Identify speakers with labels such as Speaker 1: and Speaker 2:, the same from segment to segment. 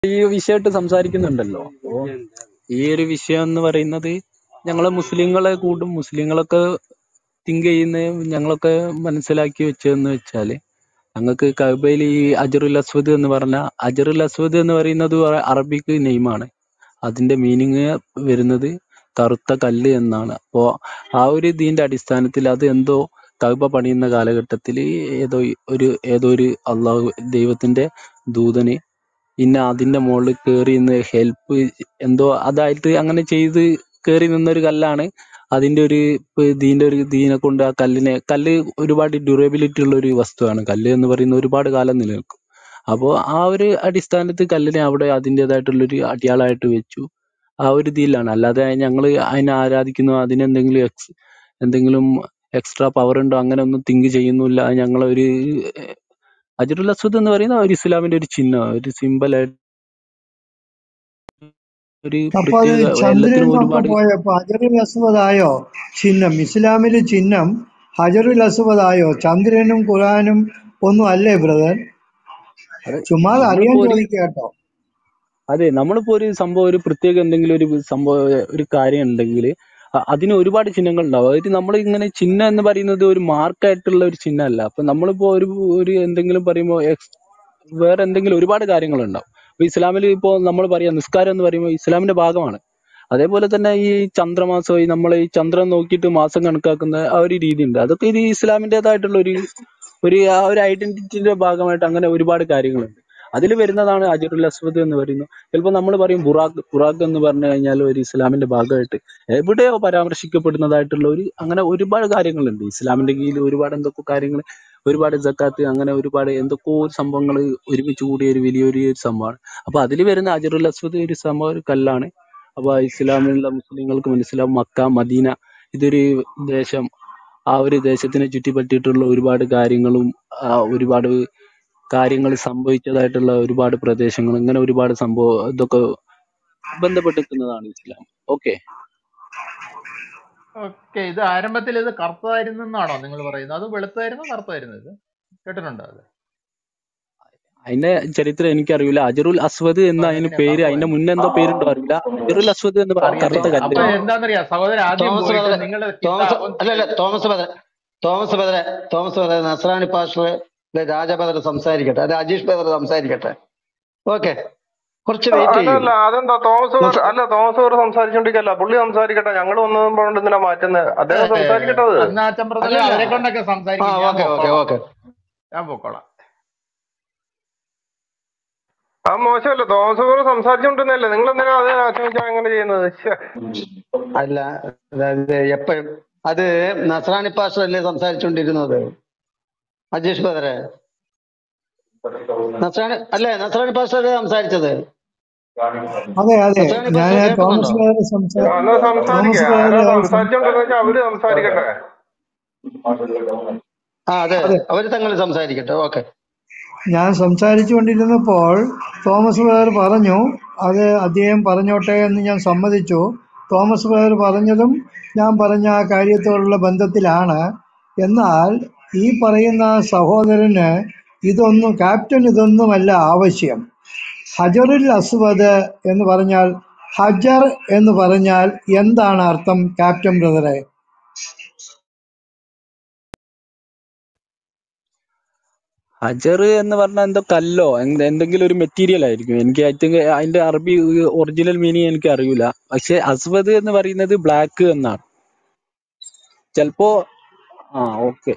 Speaker 1: ഈ വിഷയമായിട്ട് സംസാരിക്കുന്നുണ്ടല്ലോ. അപ്പോ ഈ ഒരു വിഷയം എന്ന് പറയുന്നത് ഞങ്ങളെ മുസ്ലിങ്ങളൊക്കെ തിങ്ക് ചെയ്യുന്ന ഞങ്ങളൊക്കെ മനസ്സിലാക്കി വെച്ചതെന്ന് വെച്ചാല് ഞങ്ങൾക്ക് കഅബയിൽ ഈ അജറുൽ അസ്വദ് എന്ന് പറയുന്നത് അറബിക്ക് നെയിമാണ്. അതിന്റെ മീനിങ് വരുന്നത് കറുത്ത കല്ല് എന്നാണ്. അപ്പോ ആ ഒരു ഇതിന്റെ അടിസ്ഥാനത്തിൽ അത് എന്തോ കഅബ പണിയുന്ന കാലഘട്ടത്തിൽ ഏതോ ഒരു അള്ളാഹു ദൈവത്തിന്റെ ദൂതന് അതിന്റെ മുകളിൽ കയറി നിന്ന് ഹെൽപ്പ് എന്തോ അതായിട്ട് അങ്ങനെ ചെയ്ത് കയറി നിന്നൊരു കല്ലാണ്. അതിന്റെ ഒരു ദീനെ കൊണ്ട് ആ കല്ല് ഒരുപാട് ഡ്യൂറബിലിറ്റി ഉള്ള ഒരു വസ്തുവാണ്. കല്ല് എന്ന് പറയുന്ന ഒരുപാട് കാലം നിലനിൽക്കും. അപ്പോൾ ആ ഒരു അടിസ്ഥാനത്തിൽ കല്ലിനെ അവിടെ അതിൻ്റെതായിട്ടുള്ളൊരു അടയാളമായിട്ട് വെച്ചു. ആ ഒരു ഇതിലാണ്. അല്ലാതെ ഞങ്ങൾ അതിനെ ആരാധിക്കുന്നു, എന്തെങ്കിലും എക്സ്ട്രാ പവർ ഉണ്ടോ അങ്ങനെ ഒന്നും തിങ്ക് ചെയ്യുന്നില്ല. ഞങ്ങളൊരു അജറുൽ അസ്വദ് എന്ന് പറയുന്ന ഒരു ഇസ്ലാമിന്റെ ഒരു ചിഹ്നം, ഒരു സിമ്പൽ ആയിട്ട് ഒരു
Speaker 2: അപ്പൊ അത്
Speaker 1: പ്രത്യേക എല്ലാത്തിനും
Speaker 2: ചന്ദ്രനൊക്കെ
Speaker 1: ഒരുപാട്
Speaker 2: പോയപ്പോ ഹജറുൽ അസ്വദായോ ചിഹ്നം? ഇസ്ലാമിലെ ചിഹ്നം ഹജറുൽ അസ്വദായോ? ചന്ദ്രനും ഖുറാനും ഒന്നും അല്ലേ ബ്രദർ?
Speaker 1: അത്
Speaker 2: ചുമ്മാ അറിയാൻ
Speaker 1: നമ്മളിപ്പോ
Speaker 2: ചോദിക്കുക കേട്ടോ.
Speaker 1: നമ്മളിപ്പോ ഒരു സംഭവം, ഒരു പ്രത്യേക എന്തെങ്കിലും ഒരു സംഭവം, ഒരു കാര്യം ഉണ്ടെങ്കിൽ അതിന് ഒരുപാട് ചിഹ്നങ്ങൾ ഉണ്ടാവും. അതായത് നമ്മൾ ഇങ്ങനെ ചിഹ്നം എന്ന് പറയുന്നത് ഒരു മാർക്കായിട്ടുള്ള ഒരു ചിഹ്നമല്ല. അപ്പൊ നമ്മളിപ്പോ ഒരു എന്തെങ്കിലും പറയുമ്പോൾ വേറെ എന്തെങ്കിലും ഒരുപാട് കാര്യങ്ങളുണ്ടാവും. ഇപ്പൊ ഇസ്ലാമിൽ ഇപ്പോ നമ്മൾ പറയാം നിസ്കാരം എന്ന് പറയുമ്പോൾ ഇസ്ലാമിന്റെ ഭാഗമാണ്. അതേപോലെ തന്നെ ഈ ചന്ദ്രമാസം, നമ്മൾ ഈ ചന്ദ്രൻ നോക്കിയിട്ട് മാസം കണക്കാക്കുന്ന ആ ഒരു രീതി ഉണ്ട്. അതൊക്കെ ഇത് ഇസ്ലാമിൻ്റെതായിട്ടുള്ള ആ ഒരു ഐഡന്റിറ്റിന്റെ ഭാഗമായിട്ട് അങ്ങനെ ഒരുപാട് കാര്യങ്ങളുണ്ട്. അതിൽ വരുന്നതാണ് അജറുൽ അസ്വദ് എന്ന് പറയുന്നത്. ചിലപ്പോൾ നമ്മൾ പറയും ബുറാഖ് എന്ന് പറഞ്ഞു കഴിഞ്ഞാൽ ഒരു ഇസ്ലാമിന്റെ ഭാഗമായിട്ട് എവിടെയോ പരാമർശിക്കപ്പെടുന്നതായിട്ടുള്ള അങ്ങനെ ഒരുപാട് കാര്യങ്ങളുണ്ട്. ഇസ്ലാമിന്റെ കീഴിൽ ഒരുപാട് എന്തൊക്കെ കാര്യങ്ങൾ, ഒരുപാട് സക്കാത്ത്, അങ്ങനെ ഒരുപാട് എന്തൊക്കെയോ സംഭവങ്ങൾ ഒരുമിച്ച് കൂടിയ ഒരു വലിയൊരു സംഭവമാണ്. അപ്പൊ അതിൽ വരുന്ന അജറുൽ അസ്വദ് ഒരു സംഭവം, ഒരു കല്ലാണ്. അപ്പൊ ഇസ്ലാമിലുള്ള മുസ്ലിങ്ങൾക്ക് മനസ്സിലാവും മക്ക, മദീന ഇതൊരു ദേശം, ആ ഒരു ദേശത്തിനെ ചുറ്റിപ്പറ്റിയിട്ടുള്ള ഒരുപാട് കാര്യങ്ങളും ഒരുപാട് കാര്യങ്ങൾ സംഭവിച്ചതായിട്ടുള്ള ഒരുപാട് പ്രദേശങ്ങൾ, ഇങ്ങനെ ഒരുപാട് സംഭവം ഇതൊക്കെ ബന്ധപ്പെട്ടിരിക്കുന്നതാണ് ഇസ്ലാം. ഓക്കെ.
Speaker 3: ഓക്കെ, ഇത് ആരംഭത്തിൽ ഇത് കറുത്തതായിരുന്നു എന്നാണോ നിങ്ങൾ പറയുന്നത്? അത് വെളുത്തായിരുന്നോ കറുത്തായിരുന്നു? ഇത് കേട്ടിട്ടുണ്ടോ? അത്
Speaker 1: അതിന്റെ ചരിത്രം എനിക്കറിയില്ല. അജറുൽ അസ്വദ് എന്ന അതിന് പേര്, അതിന്റെ മുന്നേ എന്തോ പേരുണ്ടോ അറിയില്ല. അജറുൽ അസ്വദ് എന്ന് പറയാം, കറുത്ത കല്ല്.
Speaker 3: അപ്പൊ എന്താണെന്നറിയാം സഹോദരൻ, ആദ്യം പോയിട്ട് നിങ്ങൾ
Speaker 4: തോമസ് ബദറെ നസ്രാണി പാസ്റ്റർ രാജബദർ സംസാരിക്കട്ടെ, അത് അജീഷ് ബദർ സംസാരിക്കട്ടെ. ഓക്കെ, കുറച്ച് വെയിറ്റ് ചെയ്യും.
Speaker 5: അതെന്താ തോമസ് ബദർ സംസാരിച്ചോണ്ടിരിക്കല്ല, പുള്ളി സംസാരിക്കട്ടെ. ഞങ്ങൾ ഒന്നും പറഞ്ഞിട്ട് എന്തിനാ മാറ്റുന്നത്? അദ്ദേഹം സംസാരിക്കട്ടെ.
Speaker 3: അവരെ കൊണ്ടൊക്കെ സംസാരിക്കും.
Speaker 4: ഓക്കെ,
Speaker 3: ഞാൻ പോക്കോളാം.
Speaker 5: ആ മോശമല്ലേ? തോമസ് ബദർ സംസാരിച്ചോണ്ടിരുന്നല്ലേ, നിങ്ങൾ എന്തിനാ അത് ആശ്രയിച്ചാ അങ്ങനെ ചെയ്യുന്നത്?
Speaker 4: അല്ല, അതായത് എപ്പോഴും അത് നസ്രാണി പാസ്റ്റർ അല്ലേ സംസാരിച്ചോണ്ടിരുന്നത്? അജീഷ് ബദറെ, നസ്രാണി പാസ്റ്റർ അല്ലേ സംസാരിച്ചത്?
Speaker 2: അതെ അതെ, ഞാൻ തോമസ്
Speaker 5: സംസാരിച്ചോണ്ടിരുന്ന അവര് സംസാരിക്കട്ടെ.
Speaker 4: അതെ, അവര് തങ്ങൾ സംസാരിക്കട്ടെ. ഓക്കെ,
Speaker 2: ഞാൻ സംസാരിച്ചുകൊണ്ടിരുന്നപ്പോൾ തോമസ് ബ്രദർ പറഞ്ഞു, അത് അദ്ദേഹം പറഞ്ഞോട്ടെ എന്ന് ഞാൻ സമ്മതിച്ചു. തോമസ് ബ്രദർ പറഞ്ഞതും ഞാൻ പറഞ്ഞ ആ കാര്യത്തോടുള്ള ബന്ധത്തിലാണ്. എന്നാൽ ഈ പറയുന്ന സഹോദരന് ക്യാപ്റ്റൻ ഇതൊന്നുമല്ല ആവശ്യം. ഹജറുൽ അസ്വദ് എന്ന് പറഞ്ഞാൽ, ഹജർ എന്ന് പറഞ്ഞാൽ എന്താണ് അർത്ഥം ക്യാപ്റ്റൻ ബ്രദറെ?
Speaker 1: ഹജർ എന്ന് പറഞ്ഞാൽ എന്തോ കല്ലോ എന്തെങ്കിലും ഒരു മെറ്റീരിയൽ ആയിരിക്കും. എനിക്ക് ഐ തിങ്ക് അതിന്റെ അറബി ഒറിജിനൽ മീനിങ് എനിക്ക് അറിയില്ല. പക്ഷെ അസ്വദ് എന്ന് പറയുന്നത് ബ്ലാക്ക് എന്നാണ്. ചിലപ്പോ ഓക്കെ.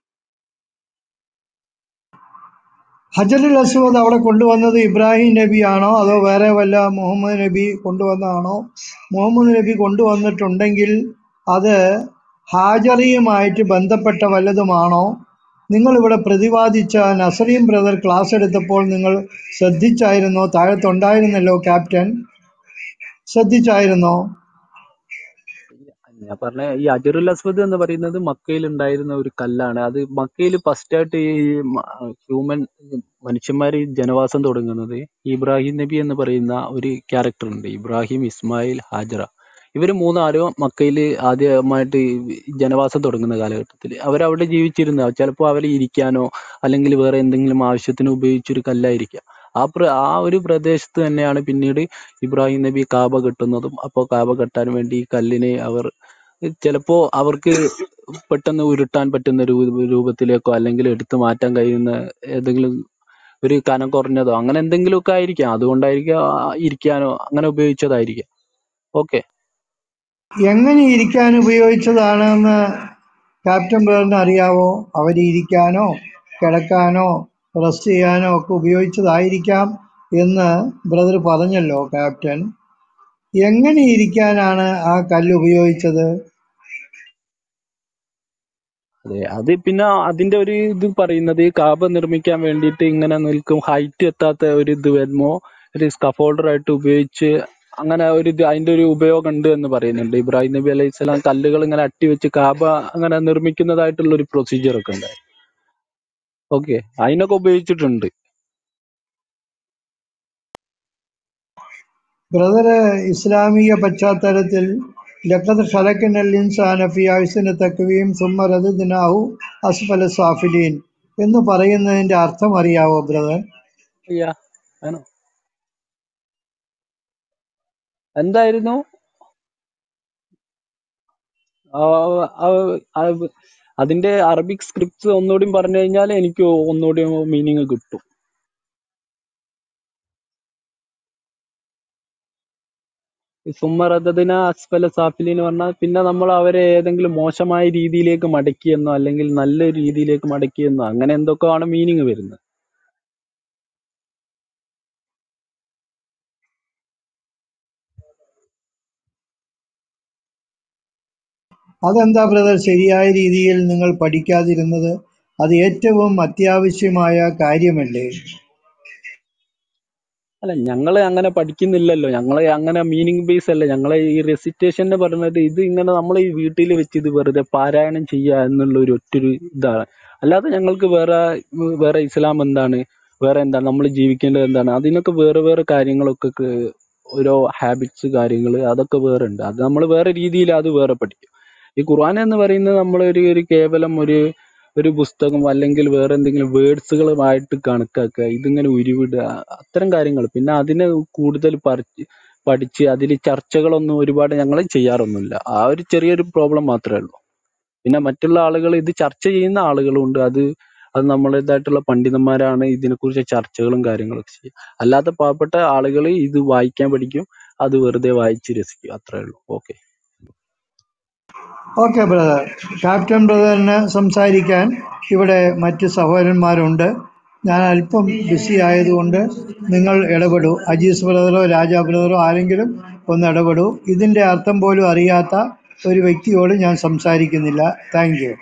Speaker 2: ഹജറുൽ അസ്വദ് അവിടെ കൊണ്ടുവന്നത് ഇബ്രാഹിം നബിയാണോ അതോ വേറെ വല്ല മുഹമ്മദ് നബി കൊണ്ടുവന്നതാണോ? മുഹമ്മദ് നബി കൊണ്ടുവന്നിട്ടുണ്ടെങ്കിൽ അത് ഹാജറിയുമായിട്ട് ബന്ധപ്പെട്ട വല്ലതുമാണോ? നിങ്ങളിവിടെ പ്രതിപാദിച്ച നസറീം ബ്രദർ ക്ലാസ് എടുത്തപ്പോൾ നിങ്ങൾ ശ്രദ്ധിച്ചായിരുന്നോ? താഴത്തുണ്ടായിരുന്നല്ലോ ക്യാപ്റ്റൻ, ശ്രദ്ധിച്ചായിരുന്നോ?
Speaker 1: ഞാൻ പറഞ്ഞ ഈ അജറുൽ അസ്വദ് എന്ന് പറയുന്നത് മക്കയിൽ ഉണ്ടായിരുന്ന ഒരു കല്ലാണ്. അത് മക്കയിൽ ഫസ്റ്റ് ആയിട്ട് ഈ മനുഷ്യന്മാര് ജനവാസം തുടങ്ങുന്നത് ഇബ്രാഹിം നബി എന്ന് പറയുന്ന ഒരു ക്യാരക്ടർ ഉണ്ട്. ഇബ്രാഹിം, ഇസ്മായിൽ, ഹാജറ, ഇവര് മൂന്നാരും മക്കയിൽ ആദ്യമായിട്ട് ജനവാസം തുടങ്ങുന്ന കാലഘട്ടത്തിൽ അവരവിടെ ജീവിച്ചിരുന്ന, ചിലപ്പോൾ അവരെ ഇരിക്കാനോ അല്ലെങ്കിൽ വേറെ എന്തെങ്കിലും ആവശ്യത്തിന് ഉപയോഗിച്ചൊരു കല്ലായിരിക്കാം. ആ ഒരു പ്രദേശത്ത് തന്നെയാണ് പിന്നീട് ഇബ്രാഹിം നബി കാബ കെട്ടുന്നതും. അപ്പോൾ കാബ കെട്ടാൻ വേണ്ടി ഈ കല്ലിനെ അവർ ചിലപ്പോ അവർക്ക് പെട്ടെന്ന് ഉരുട്ടാൻ പറ്റുന്ന രൂപത്തിലേക്കോ അല്ലെങ്കിൽ എടുത്തു മാറ്റാൻ കഴിയുന്ന ഏതെങ്കിലും ഒരു കനം കുറഞ്ഞതോ അങ്ങനെ എന്തെങ്കിലുമൊക്കെ ആയിരിക്കാം. അതുകൊണ്ടായിരിക്കാം ഇരിക്കാനോ അങ്ങനെ ഉപയോഗിച്ചതായിരിക്കാം. ഓക്കെ.
Speaker 2: എങ്ങനെ ഇരിക്കാൻ ഉപയോഗിച്ചതാണെന്ന് ക്യാപ്റ്റൻ ബ്രദറിന് അറിയാവോ? അവർ ഇരിക്കാനോ കിടക്കാനോ റെസ്റ്റ് ചെയ്യാനോ ഒക്കെ ഉപയോഗിച്ചതായിരിക്കാം എന്ന് ബ്രദർ പറഞ്ഞല്ലോ ക്യാപ്റ്റൻ. എങ്ങനെ ഇരിക്കാനാണ് ആ കല്ല് ഉപയോഗിച്ചത്?
Speaker 1: അതെ, അത് പിന്നെ അതിന്റെ ഒരു ഇത് പറയുന്നത് കാബ നിർമ്മിക്കാൻ വേണ്ടിയിട്ട് ഇങ്ങനെ നിൽക്കും, ഹൈറ്റ് എത്താത്ത ഒരു ഇത് വരുമ്പോ ഒരു സ്കഫോൾഡർ ആയിട്ട് ഉപയോഗിച്ച് അങ്ങനെ ഒരു ഇത് അതിന്റെ ഒരു ഉപയോഗം ഉണ്ട് എന്ന് പറയുന്നുണ്ട്. ഇബ്രാഹിം നബി അലൈഹി സ്വലാം കല്ലുകൾ ഇങ്ങനെ അട്ടിവെച്ച് കാബ അങ്ങനെ നിർമ്മിക്കുന്നതായിട്ടുള്ള ഒരു പ്രൊസീജിയർ ഒക്കെ ഉണ്ട്. ഓക്കെ, അതിനൊക്കെ ഉപയോഗിച്ചിട്ടുണ്ട്.
Speaker 2: ബ്രദറ് ഇസ്ലാമിക പശ്ചാത്തലത്തിൽ ലഖദ് ഖലഖനൽ ഇൻസാന ഫീ അഹ്സനി തഖ്വീം സുമ്മ റദദ്നാഹു അസ്ഫല സാഫിലീൻ എന്ന് പറയുന്നതിന്റെ അർത്ഥം അറിയാവോ ബ്രദർ?
Speaker 1: അയ്യാ, ആണോ? എന്തായിരുന്നു അതിന്റെ അറബിക് സ്ക്രിപ്റ്റ് ഒന്നുകൂടി പറഞ്ഞു കഴിഞ്ഞാൽ എനിക്ക് ഒന്നുകൂടി മീനിങ് കിട്ടും. സുമ്മറദദിന അസ്ഫല സാഫിലീൻ എന്ന് പറഞ്ഞാൽ പിന്നെ നമ്മൾ അവരെ ഏതെങ്കിലും മോശമായ രീതിയിലേക്ക് മടക്കിയെന്നോ അല്ലെങ്കിൽ നല്ല രീതിയിലേക്ക് മടക്കിയെന്നോ അങ്ങനെ എന്തൊക്കെയാണ് മീനിങ് വരുന്നത്.
Speaker 2: അതെന്താ ബ്രദർ ശരിയായ രീതിയിൽ നിങ്ങൾ പഠിക്കാതിരുന്നത്? അത് ഏറ്റവും അത്യാവശ്യമായ കാര്യമല്ലേ?
Speaker 1: അല്ല, ഞങ്ങള് അങ്ങനെ പഠിക്കുന്നില്ലല്ലോ. ഞങ്ങളെ അങ്ങനെ മീനിങ് ബേസ് അല്ല. ഞങ്ങളെ ഈ റെസിറ്റേഷൻ എന്ന് പറയുന്നത് ഇത് ഇങ്ങനെ നമ്മൾ ഈ വീട്ടിൽ വെച്ച് ഇത് വെറുതെ പാരായണം ചെയ്യുക എന്നുള്ള ഒരു ഒറ്റൊരു ഇതാണ്. അല്ലാതെ ഞങ്ങൾക്ക് വേറെ ഇസ്ലാം എന്താണ്, വേറെ എന്താണ്, നമ്മൾ ജീവിക്കേണ്ടത് എന്താണ്, അതിനൊക്കെ വേറെ വേറെ കാര്യങ്ങളൊക്കെ ഓരോ ഹാബിറ്റ്സ് കാര്യങ്ങൾ അതൊക്കെ വേറെ ഉണ്ട്. അത് നമ്മൾ വേറെ രീതിയിൽ അത് വേറെ പഠിക്കും. ഈ ഖുർആൻ എന്ന് പറയുന്നത് ഒരു കേവലം ഒരു പുസ്തകം അല്ലെങ്കിൽ വേറെ എന്തെങ്കിലും വേർഡ്സുകളുമായിട്ട് കണക്കാക്കുക, ഇതിങ്ങനെ ഉരുവിടുക, അത്തരം കാര്യങ്ങൾ. പിന്നെ അതിനെ കൂടുതൽ പഠിച്ച് അതിൽ ചർച്ചകളൊന്നും ഒരുപാട് ഞങ്ങൾ ചെയ്യാറൊന്നുമില്ല. ആ ഒരു ചെറിയൊരു പ്രോബ്ലം മാത്രമേ ഉള്ളൂ. പിന്നെ മറ്റുള്ള ആളുകൾ ഇത് ചർച്ച ചെയ്യുന്ന ആളുകളുണ്ട്. അത് നമ്മളേതായിട്ടുള്ള പണ്ഡിതന്മാരാണ് ഇതിനെക്കുറിച്ച് ചർച്ചകളും കാര്യങ്ങളൊക്കെ ചെയ്യുക. അല്ലാത്ത പാവപ്പെട്ട ആളുകൾ ഇത് വായിക്കാൻ പഠിക്കും, അത് വെറുതെ വായിച്ച് രസിക്കും, അത്രേ ഉള്ളൂ. ഓക്കെ.
Speaker 2: Okay brother. ക്യാപ്റ്റൻ ബ്രദറിന് സംസാരിക്കാൻ ഇവിടെ മറ്റ് സഹോദരന്മാരുണ്ട്. ഞാൻ അല്പം ബിസി ആയതുകൊണ്ട് നിങ്ങൾ ഇടപെടൂ. അജീസ് ബ്രദറോ രാജാ ബ്രദറോ ആരെങ്കിലും ഒന്ന് ഇടപെടൂ. ഇതിൻ്റെ അർത്ഥം പോലും അറിയാത്ത ഒരു വ്യക്തിയോട് ഞാൻ സംസാരിക്കുന്നില്ല. Thank you.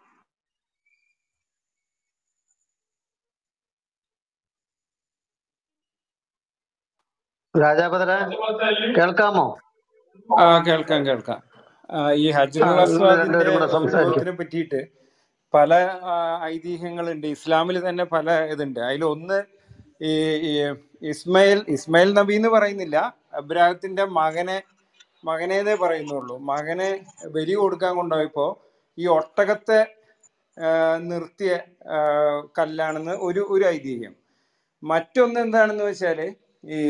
Speaker 4: രാജാപദര കേൾക്കാമോ?
Speaker 6: കേൾക്കാം. ഈ ഹജ്റുൽ
Speaker 4: നിങ്ങൾ
Speaker 6: അസ്വാദിന്റെ
Speaker 4: രണ്ടുപേരും കൂടെ സംസാരിക്കും.
Speaker 6: ഉത്ഭവത്തിനെ പറ്റിയിട്ട് പല ഐതിഹ്യങ്ങളുണ്ട്. ഇസ്ലാമിൽ തന്നെ പല ഇതുണ്ട്. അതിലൊന്ന് ഈ ഇസ്മായിൽ നബി എന്ന് പറയുന്നില്ല, അബ്രാഹത്തിന്റെ മകനേന്നേ പറയുന്നുള്ളൂ. മകനെ ബലി കൊടുക്കാൻ കൊണ്ടുപോയപ്പോ ഈ ഒട്ടകത്തെ നിർത്തിയ കല്ലാണെന്ന് ഒരു ഐതിഹ്യം. മറ്റൊന്ന് എന്താണെന്ന് വെച്ചാല് ഈ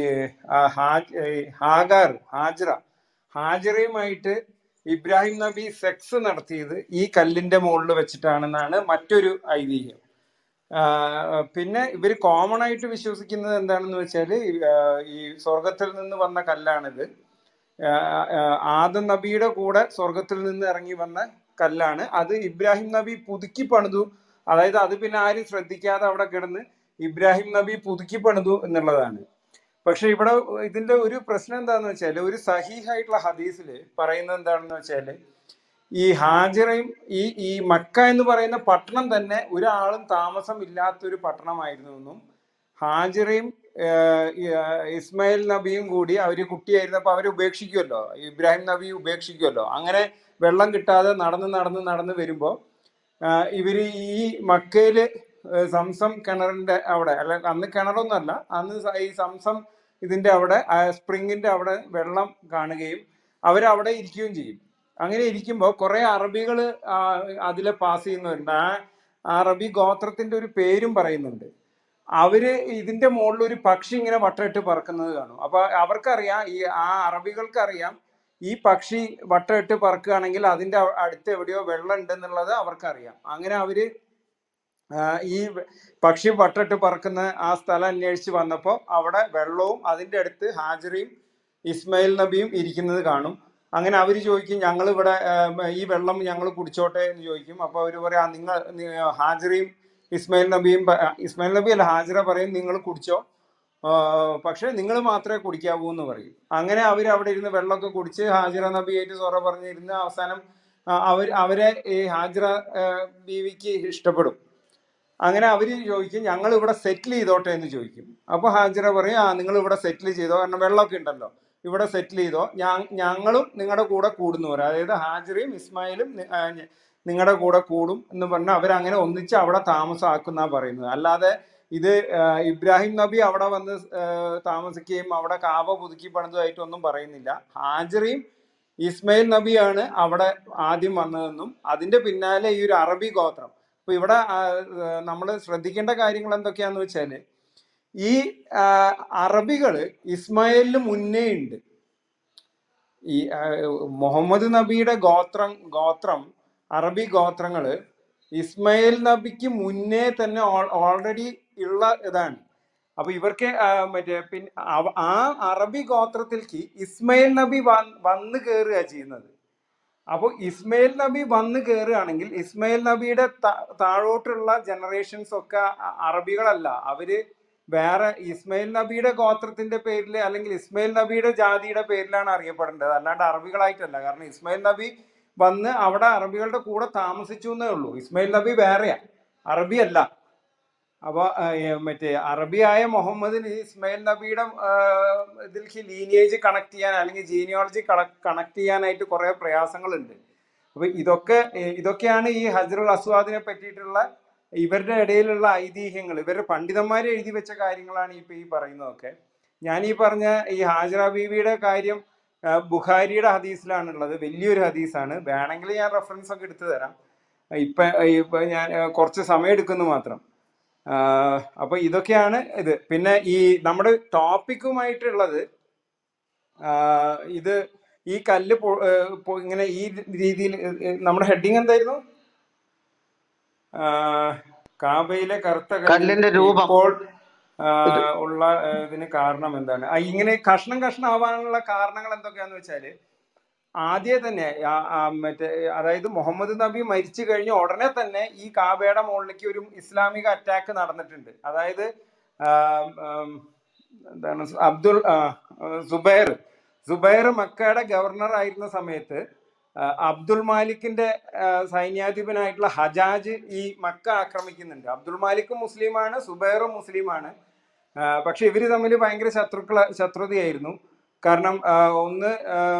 Speaker 6: ഹാജറയുമായിട്ട് ഇബ്രാഹിം നബി സെക്സ് നടത്തിയത് ഈ കല്ലിന്റെ മുകളിൽ വെച്ചിട്ടാണെന്നാണ് മറ്റൊരു ഐതിഹ്യം. പിന്നെ ഇവർ കോമൺ ആയിട്ട് വിശ്വസിക്കുന്നത് എന്താണെന്ന് വെച്ചാൽ ഈ സ്വർഗത്തിൽ നിന്ന് വന്ന കല്ലാണിത്. ആദം നബിയുടെ കൂടെ സ്വർഗത്തിൽ നിന്ന് ഇറങ്ങി വന്ന കല്ലാണ്. അത് ഇബ്രാഹിം നബി പുതുക്കി പണിതു. അതായത് അത് പിന്നെ ആരും ശ്രദ്ധിക്കാതെ അവിടെ കിടന്ന് ഇബ്രാഹിം നബി പുതുക്കി പണിതു എന്നുള്ളതാണ്. പക്ഷെ ഇവിടെ ഇതിന്റെ ഒരു പ്രശ്നം എന്താണെന്ന് വെച്ചാൽ, ഒരു സഹീഹായിട്ടുള്ള ഹദീസിൽ പറയുന്നത് എന്താണെന്ന് വെച്ചാൽ, ഈ ഹാജിറയും ഈ മക്ക എന്ന് പറയുന്ന പട്ടണം തന്നെ ഒരാളും താമസം ഇല്ലാത്തൊരു പട്ടണമായിരുന്നു എന്നും, ഹാജിറയും ഇസ്മായിൽ നബിയും കൂടി അവര് കുട്ടിയായിരുന്നപ്പോൾ അവരെ ഉപേക്ഷിക്കുമല്ലോ, ഇബ്രാഹിം നബി ഉപേക്ഷിക്കുമല്ലോ. അങ്ങനെ വെള്ളം കിട്ടാതെ നടന്ന് വരുമ്പോൾ ഇവര് ഈ മക്കയില് സംസം കിണറിന്റെ അവിടെ, അല്ല അന്ന് കിണറൊന്നും അല്ല, അന്ന് ഈ സംസം ഇതിന്റെ അവിടെ സ്പ്രിങ്ങിന്റെ അവിടെ വെള്ളം കാണുകയും അവരവിടെ ഇരിക്കുകയും ചെയ്യും. അങ്ങനെ ഇരിക്കുമ്പോൾ കുറെ അറബികൾ അതിലെ പാസ് ചെയ്യുന്നവരുണ്ട്. ആ അറബി ഗോത്രത്തിന്റെ ഒരു പേരും പറയുന്നുണ്ട്. അവര് ഇതിന്റെ മുകളിൽ ഒരു പക്ഷി ഇങ്ങനെ വട്ടമിട്ട് പറക്കുന്നത് കാണും. അപ്പൊ അവർക്കറിയാം, ഈ അറബികൾക്കറിയാം ഈ പക്ഷി വട്ടമിട്ട് പറക്കുകയാണെങ്കിൽ അതിന്റെ അടുത്ത് എവിടെയോ വെള്ളം ഉണ്ടെന്നുള്ളത് അവർക്കറിയാം. അങ്ങനെ അവര് ഈ പക്ഷി വട്ടമിട്ട് പറക്കുന്ന ആ സ്ഥലം അന്വേഷിച്ച് വന്നപ്പോൾ അവിടെ വെള്ളവും അതിന്റെ അടുത്ത് ഹാജറയും ഇസ്മായിൽ നബിയും ഇരിക്കുന്നത് കാണും. അങ്ങനെ അവര് ചോദിക്കും, ഞങ്ങൾ ഇവിടെ ഈ വെള്ളം ഞങ്ങൾ കുടിച്ചോട്ടെ എന്ന് ചോദിക്കും. അപ്പൊ അവര് പറയാം, നിങ്ങൾ ഹാജറയും ഇസ്മായിൽ നബി അല്ല, ഹാജറ പറയും നിങ്ങൾ കുടിച്ചോ, പക്ഷെ നിങ്ങൾ മാത്രമേ കുടിക്കാവൂ എന്ന് പറയും. അങ്ങനെ അവർ അവിടെ ഇരുന്ന് വെള്ളമൊക്കെ കുടിച്ച് ഹാജിറ നബിയായിട്ട് സൊറ പറഞ്ഞിരുന്ന് അവസാനം അവരെ ഈ ഹാജിറ ബീവിക്ക് ഇഷ്ടപ്പെടും. അങ്ങനെ അവര് ചോദിക്കും, ഞങ്ങൾ ഇവിടെ സെറ്റിൽ ചെയ്തോട്ടെ എന്ന് ചോദിക്കും. അപ്പൊ ഹാജിറ പറയും, നിങ്ങൾ ഇവിടെ സെറ്റിൽ ചെയ്തോ, കാരണം വെള്ളമൊക്കെ ഉണ്ടല്ലോ, ഇവിടെ സെറ്റിൽ ചെയ്തോ, ഞങ്ങളും നിങ്ങളുടെ കൂടെ കൂടുന്നു പറയും. അതായത് ഹാജിറയും ഇസ്മായിലും നിങ്ങളുടെ കൂടെ കൂടും എന്ന് പറഞ്ഞാൽ അവരങ്ങനെ ഒന്നിച്ച് അവിടെ താമസമാക്കുന്ന പറയുന്നത്. അല്ലാതെ ഇത് ഇബ്രാഹിം നബി അവിടെ വന്ന് താമസിക്കുകയും അവിടെ കാബ പുതുക്കി പണിതായിട്ടൊന്നും പറയുന്നില്ല. ഹാജിറയും ഇസ്മായിൽ നബിയാണ് അവിടെ ആദ്യം വന്നതെന്നും അതിന്റെ പിന്നാലെ ഈ ഒരു അറബി ഗോത്രം. അപ്പൊ ഇവിടെ നമ്മൾ ശ്രദ്ധിക്കേണ്ട കാര്യങ്ങൾ എന്തൊക്കെയാന്ന് വെച്ചാല്, ഈ അറബികള് ഇസ്മായിലിന് മുന്നേ ഉണ്ട്. ഈ മുഹമ്മദ് നബിയുടെ ഗോത്രം അറബി ഗോത്രങ്ങള് ഇസ്മായിൽ നബിക്ക് മുന്നേ തന്നെ ഓൾറെഡി ഉള്ള ഇതാണ്. അപ്പൊ ഇവർക്ക് പിന്നെ ആ അറബി ഗോത്രത്തിലേക്ക് ഇസ്മായിൽ നബി വന്ന് കയറുക ചെയ്യുന്നത്. അപ്പോൾ ഇസ്മായിൽ നബി വന്ന് കയറുകയാണെങ്കിൽ ഇസ്മായിൽ നബിയുടെ താഴോട്ടുള്ള ജനറേഷൻസ് ഒക്കെ അറബികളല്ല, അവര് വേറെ ഇസ്മായിൽ നബിയുടെ ഗോത്രത്തിന്റെ പേരിൽ അല്ലെങ്കിൽ ഇസ്മായിൽ നബിയുടെ ജാതിയുടെ പേരിലാണ് അറിയപ്പെടേണ്ടത്, അല്ലാണ്ട് അറബികളായിട്ടല്ല. കാരണം ഇസ്മായിൽ നബി വന്ന് അവിടെ അറബികളുടെ കൂടെ താമസിച്ചു എന്നേ ഉള്ളൂ. ഇസ്മായിൽ നബി വേറെയാ, അറബി അല്ല. അപ്പൊ അറബിയായ മുഹമ്മദിന് ഇസ്മായിൽ നബിയുടെ ഇതിലേക്ക് ലീനിയേജ് കണക്ട് ചെയ്യാൻ അല്ലെങ്കിൽ ജീനിയോളജി കണക്ട് ചെയ്യാനായിട്ട് കുറെ പ്രയാസങ്ങളുണ്ട്. അപ്പൊ ഇതൊക്കെയാണ് ഈ ഹജറുൽ അസ്വാദിനെ പറ്റിയിട്ടുള്ള ഇവരുടെ ഇടയിലുള്ള ഐതിഹ്യങ്ങൾ. ഇവരുടെ പണ്ഡിതന്മാർ എഴുതി വെച്ച കാര്യങ്ങളാണ് ഇപ്പൊ ഈ പറയുന്നതൊക്കെ. ഞാൻ ഈ പറഞ്ഞ ഈ ഹാജറ ബീവിയുടെ കാര്യം ബുഖാരിയുടെ ഹദീസിലാണുള്ളത്, വലിയൊരു ഹദീസാണ്. വേണമെങ്കിൽ ഞാൻ റെഫറൻസ് ഒക്കെ എടുത്തു തരാം. ഇപ്പൊ ഞാൻ കുറച്ച് സമയം എടുക്കുന്നു മാത്രം. അപ്പൊ ഇതൊക്കെയാണ് ഇത്. പിന്നെ ഈ നമ്മുടെ ടോപ്പിക്കുമായിട്ടുള്ളത് ഇത് ഈ കല്ല് ഇങ്ങനെ ഈ രീതിയിൽ നമ്മുടെ ഹെഡിങ് എന്തായിരുന്നു? കാബയിലെ കറുത്ത കല്ലിന്റെ രൂപം ഇപ്പോൾ ഉള്ള ഇതിന് കാരണം എന്താണ്? ഇങ്ങനെ കഷ്ണം ആവാനുള്ള കാരണങ്ങൾ എന്തൊക്കെയാന്ന് വെച്ചാല്, ആദ്യം തന്നെ അതായത് മുഹമ്മദ് നബി മരിച്ചു കഴിഞ്ഞ ഉടനെ തന്നെ ഈ കാബയുടെ മുകളിലേക്ക് ഒരു ഇസ്ലാമിക അറ്റാക്ക് നടന്നിട്ടുണ്ട്. അതായത് എന്താണ് സുബൈർ മക്കയുടെ ഗവർണർ ആയിരുന്ന സമയത്ത് അബ്ദുൽ മാലിക്കിന്റെ സൈന്യാധിപനായിട്ടുള്ള ഹജാജ് ഈ മക്ക ആക്രമിക്കുന്നുണ്ട്. അബ്ദുൽ മാലിക്കും മുസ്ലിമാണ്, സുബൈറും മുസ്ലിമാണ്. പക്ഷെ ഇവര് തമ്മിൽ ഭയങ്കര ശത്രുതയായിരുന്നു. കാരണം ഒന്ന്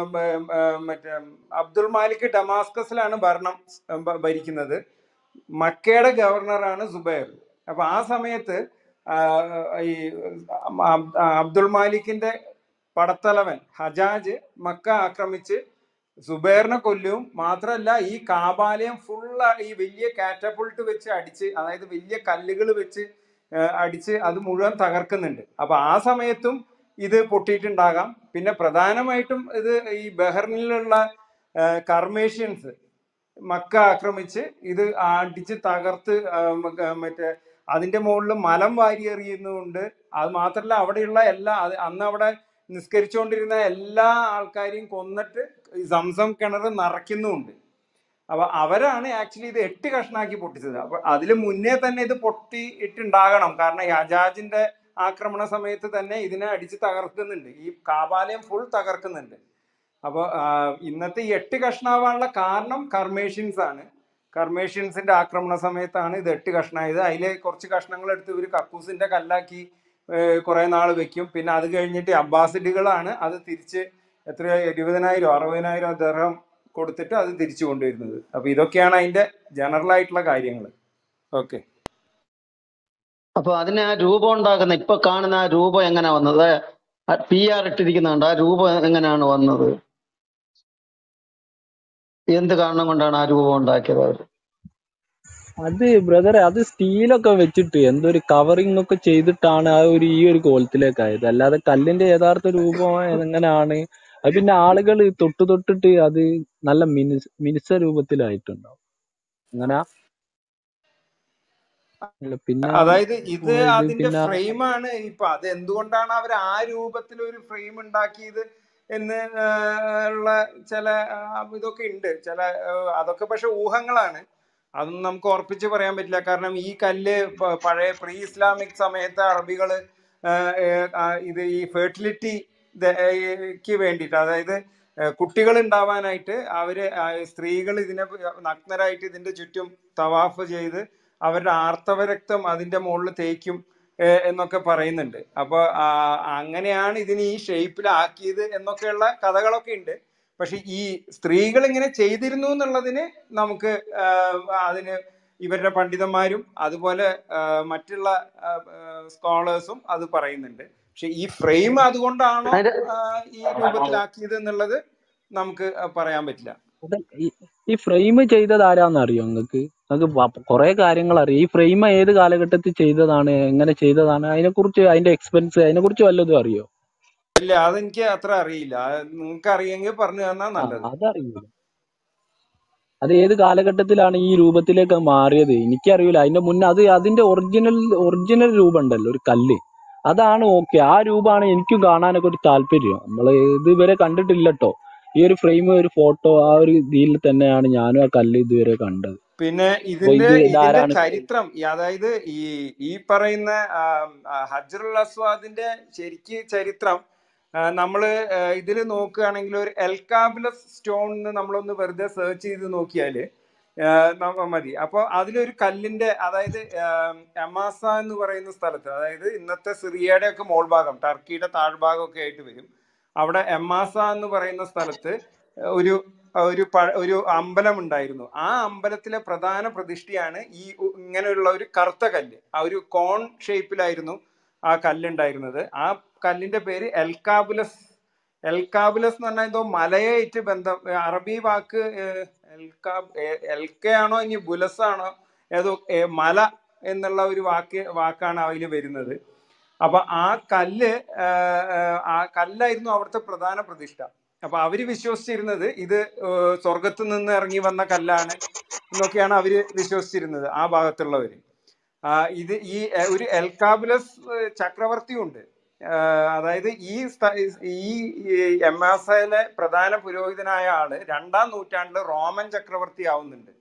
Speaker 6: അബ്ദുൽ മാലിക് ഡമാസ്കസിലാണ് ഭരിക്കുന്നത്, മക്കയുടെ ഗവർണറാണ് സുബൈർ. അപ്പൊ ആ സമയത്ത് ഈ അബ്ദുൽ മാലിക്കിന്റെ പടത്തലവൻ ഹജാജ് മക്ക ആക്രമിച്ച് സുബൈറിനെ കൊല്ലും. മാത്രമല്ല ഈ കാബാലയം ഫുള്ള് ഈ വലിയ കാറ്റപ്പുൾട്ട് വെച്ച് അടിച്ച്, അതായത് വലിയ കല്ലുകൾ വെച്ച് അടിച്ച് അത് മുഴുവൻ തകർക്കുന്നുണ്ട്. അപ്പൊ ആ സമയത്തും ഇത് പൊട്ടിയിട്ടുണ്ടാകാം. പിന്നെ പ്രധാനമായിട്ടും ഇത് ഈ ബഹ്റിനിലുള്ള കർമേഷ്യൻസ് മക്ക ആക്രമിച്ച് ഇത് അടിച്ച് തകർത്ത് അതിന്റെ മുകളിൽ മലം വാരി എറിയുന്നുണ്ട്. അത് മാത്രമല്ല അവിടെയുള്ള അന്ന് അവിടെ നിസ്കരിച്ചുകൊണ്ടിരുന്ന എല്ലാ ആൾക്കാരെയും കൊന്നിട്ട് സംസം കിണർ നിറയ്ക്കുന്നുമുണ്ട്. അപ്പൊ അവരാണ് ആക്ച്വലി ഇത് 8 കഷ്ണാക്കി പൊട്ടിച്ചത്. അപ്പൊ അതില് മുന്നേ തന്നെ ഇത് പൊട്ടിയിട്ടുണ്ടാകണം. കാരണം ഈ ഹജാജിന്റെ ആക്രമണ സമയത്ത് തന്നെ ഇതിനെ അടിച്ച് തകർക്കുന്നുണ്ട്, ഈ കാബാലയം ഫുൾ തകർക്കുന്നുണ്ട്. അപ്പൊ ഇന്നത്തെ ഈ 8 കഷ്ണാവാനുള്ള കാരണം കർമേഷ്യൻസ് ആണ്. കർമേഷ്യൻസിന്റെ ആക്രമണ സമയത്താണ് ഇത് 8 കഷ്ണായത്. അതിലെ കുറച്ച് കഷ്ണങ്ങൾ എടുത്ത് ഇവര് കക്കൂസിന്റെ കല്ലാക്കി കുറെ നാൾ വെക്കും. പിന്നെ അത് കഴിഞ്ഞിട്ട് അബ്ബാസിഡുകളാണ് അത് തിരിച്ച് 20,000 60,000 ദിർഹം കൊടുത്തിട്ട് അത് തിരിച്ചു കൊണ്ടുവരുന്നത്. അപ്പൊ ഇതൊക്കെയാണ് അതിന്റെ ജനറൽ ആയിട്ടുള്ള കാര്യങ്ങൾ. ഓക്കെ.
Speaker 4: അപ്പൊ അതിന് ആ രൂപം ഉണ്ടാക്കുന്ന ഇപ്പൊ കാണുന്ന ആ രൂപം എങ്ങനെയാ വന്നത്? PR ഇട്ടിരിക്കുന്നുണ്ട്, ആ രൂപം എങ്ങനെയാണ് വന്നത്? എന്ത് കാരണം കൊണ്ടാണ് ആ രൂപം ഉണ്ടാക്കിയത് അവർ?
Speaker 1: അത് ബ്രദറെ, അത് സ്റ്റീലൊക്കെ വെച്ചിട്ട് എന്തോ ഒരു കവറിങ് ഒക്കെ ചെയ്തിട്ടാണ് ആ ഒരു ഈ ഒരു കോലത്തിലേക്ക് ആയത്. അല്ലാതെ കല്ലിന്റെ യഥാർത്ഥ രൂപം എങ്ങനെയാണ്? അത് പിന്നെ ആളുകൾ തൊട്ടിട്ട് അത് നല്ല മിനുസ രൂപത്തിലായിട്ടുണ്ടാവും. അങ്ങനെ അല്ല പിന്നെ
Speaker 6: അതായത് ഇത്
Speaker 1: ഇത്
Speaker 6: അതിന്റെ
Speaker 1: പിന്നെ
Speaker 6: ഫ്രെയിമാണ്. ഇപ്പൊ അത് എന്തുകൊണ്ടാണ് അവർ ആ രൂപത്തിൽ ഒരു ഫ്രെയിം ഉണ്ടാക്കിയത് എന്ന് ഉള്ള ചില ഇതൊക്കെ ഉണ്ട്. അതൊക്കെ പക്ഷെ ഊഹങ്ങളാണ്. അതൊന്നും നമുക്ക് ഉറപ്പിച്ച് പറയാൻ പറ്റില്ല. കാരണം ഈ കല്ല് പഴയ പ്രീ ഇസ്ലാമിക് സമയത്ത് അറബികള് ഇത് ഈ ഫെർട്ടിലിറ്റിക്ക് വേണ്ടിയിട്ട്, അതായത് കുട്ടികൾ ഉണ്ടാവാനായിട്ട് സ്ത്രീകൾ ഇതിനെ നഗ്നരായിട്ട് ഇതിന്റെ ചുറ്റും തവാഫ് ചെയ്ത് അവരുടെ ആർത്തവരക്തം അതിന്റെ മുകളിൽ തേക്കും എന്നൊക്കെ പറയുന്നുണ്ട്. അപ്പൊ അങ്ങനെയാണ് ഇതിന് ഈ ഷേപ്പിലാക്കിയത് എന്നൊക്കെയുള്ള കഥകളൊക്കെ ഉണ്ട്. പക്ഷെ ഈ സ്ത്രീകൾ ഇങ്ങനെ ചെയ്തിരുന്നു എന്നുള്ളതിന് നമുക്ക് അതിന് ഇവരുടെ പണ്ഡിതന്മാരും അതുപോലെ മറ്റുള്ള സ്കോളേഴ്സും അത് പറയുന്നുണ്ട്. പക്ഷെ ഈ ഫ്രെയിം അതുകൊണ്ടാണോ
Speaker 4: അതിന്റെ
Speaker 6: ഈ രൂപത്തിലാക്കിയത് എന്നുള്ളത് നമുക്ക് പറയാൻ പറ്റില്ല.
Speaker 1: ഈ ഫ്രെയിം ചെയ്തത് ആരാന്ന് അറിയോ നിങ്ങൾക്ക്? നിങ്ങൾക്ക് കുറെ കാര്യങ്ങൾ അറിയാം. ഈ ഫ്രെയിം ഏത് കാലഘട്ടത്തിൽ ചെയ്തതാണ്, എങ്ങനെ ചെയ്തതാണ്, അതിനെക്കുറിച്ച്, അതിന്റെ എക്സ്പെൻസ്, അതിനെക്കുറിച്ച് വല്ലതും അറിയോ?
Speaker 6: ഇല്ല, അതെനിക്ക് അത്ര അറിയില്ല. നിങ്ങൾക്ക് അറിയെങ്കിൽ പറഞ്ഞു തന്നാൽ നല്ലത്.
Speaker 1: അതറിയില്ല. അത് ഏത് കാലഘട്ടത്തിലാണ് ഈ രൂപത്തിലേക്ക് മാറിയത് എനിക്കറിയില്ല. അതിന്റെ മുന്നേ അതിന്റെ ഒറിജിനൽ രൂപം ഉണ്ടല്ലോ, ഒരു കല്ല്, അതാണ് ഓക്കെ. ആ രൂപമാണ് എനിക്കും കാണാനൊക്കെ ഒരു താല്പര്യം. നമ്മള് ഇതുവരെ കണ്ടിട്ടില്ലട്ടോ ഈ ഒരു ഫ്രെയിം, ഒരു ഫോട്ടോ. ആ ഒരു ഇതിൽ തന്നെയാണ് ഞാനും ആ കല്ല് ഇതുവരെ കണ്ടത്.
Speaker 6: പിന്നെ
Speaker 1: അപ്പൊ
Speaker 6: ഇതിന്റെ
Speaker 1: ഇതാരാണ്
Speaker 6: ചരിത്രം, അതായത് ഈ പറയുന്ന ഹജ്റുൽ അസ്വാദിന്റെ ചരിത്രം നമ്മള് ഇതിൽ നോക്കുകയാണെങ്കിൽ ഒരു എൽക്കാബുലസ് സ്റ്റോൺ എന്ന് നമ്മളൊന്ന് വെറുതെ സെർച്ച് ചെയ്ത് നോക്കിയാല് മതി. അപ്പൊ അതിലൊരു കല്ലിന്റെ, അതായത് എമാസ എന്ന് പറയുന്ന സ്ഥലത്ത്, അതായത് ഇന്നത്തെ സിറിയയുടെ ഒക്കെ മോൾഭാഗം, ടർക്കിയുടെ താഴ്ഭാഗം ഒക്കെ ആയിട്ട് വരും. അവിടെ എമാസ എന്ന് പറയുന്ന സ്ഥലത്ത് ഒരു അമ്പലം ഉണ്ടായിരുന്നു. ആ അമ്പലത്തിലെ പ്രധാന പ്രതിഷ്ഠയാണ് ഈ ഇങ്ങനെയുള്ള ഒരു കറുത്ത കല്ല്. ആ ഒരു കോൺ ഷേപ്പിലായിരുന്നു ആ കല്ലുണ്ടായിരുന്നത്. ആ കല്ലിന്റെ പേര് എൽക്കാബുലസ് എന്ന് പറഞ്ഞാൽ എന്തോ മലയായിട്ട് ബന്ധം, അറബി വാക്ക് എൽക്കയാണോ ഇനി ബുലസാണോ, ഏതോ മല എന്നുള്ള ഒരു വാക്കാണ് അതിൽ വരുന്നത്. അപ്പൊ ആ കല്ലായിരുന്നു അവിടുത്തെ പ്രധാന പ്രതിഷ്ഠ. അപ്പൊ അവര് വിശ്വസിച്ചിരുന്നത് ഇത് സ്വർഗത്ത് നിന്ന് ഇറങ്ങി വന്ന കല്ലാണ് എന്നൊക്കെയാണ് അവര് വിശ്വസിച്ചിരുന്നത്, ആ ഭാഗത്തുള്ളവര്. ഇത് ഒരു എൽക്കാബുലസ് ചക്രവർത്തിയും ഉണ്ട്. അതായത് ഈ എമാസയിലെ പ്രധാന പുരോഹിതനായ ആള് 2-ാം നൂറ്റാണ്ടില് റോമൻ ചക്രവർത്തി ആവുന്നുണ്ട്.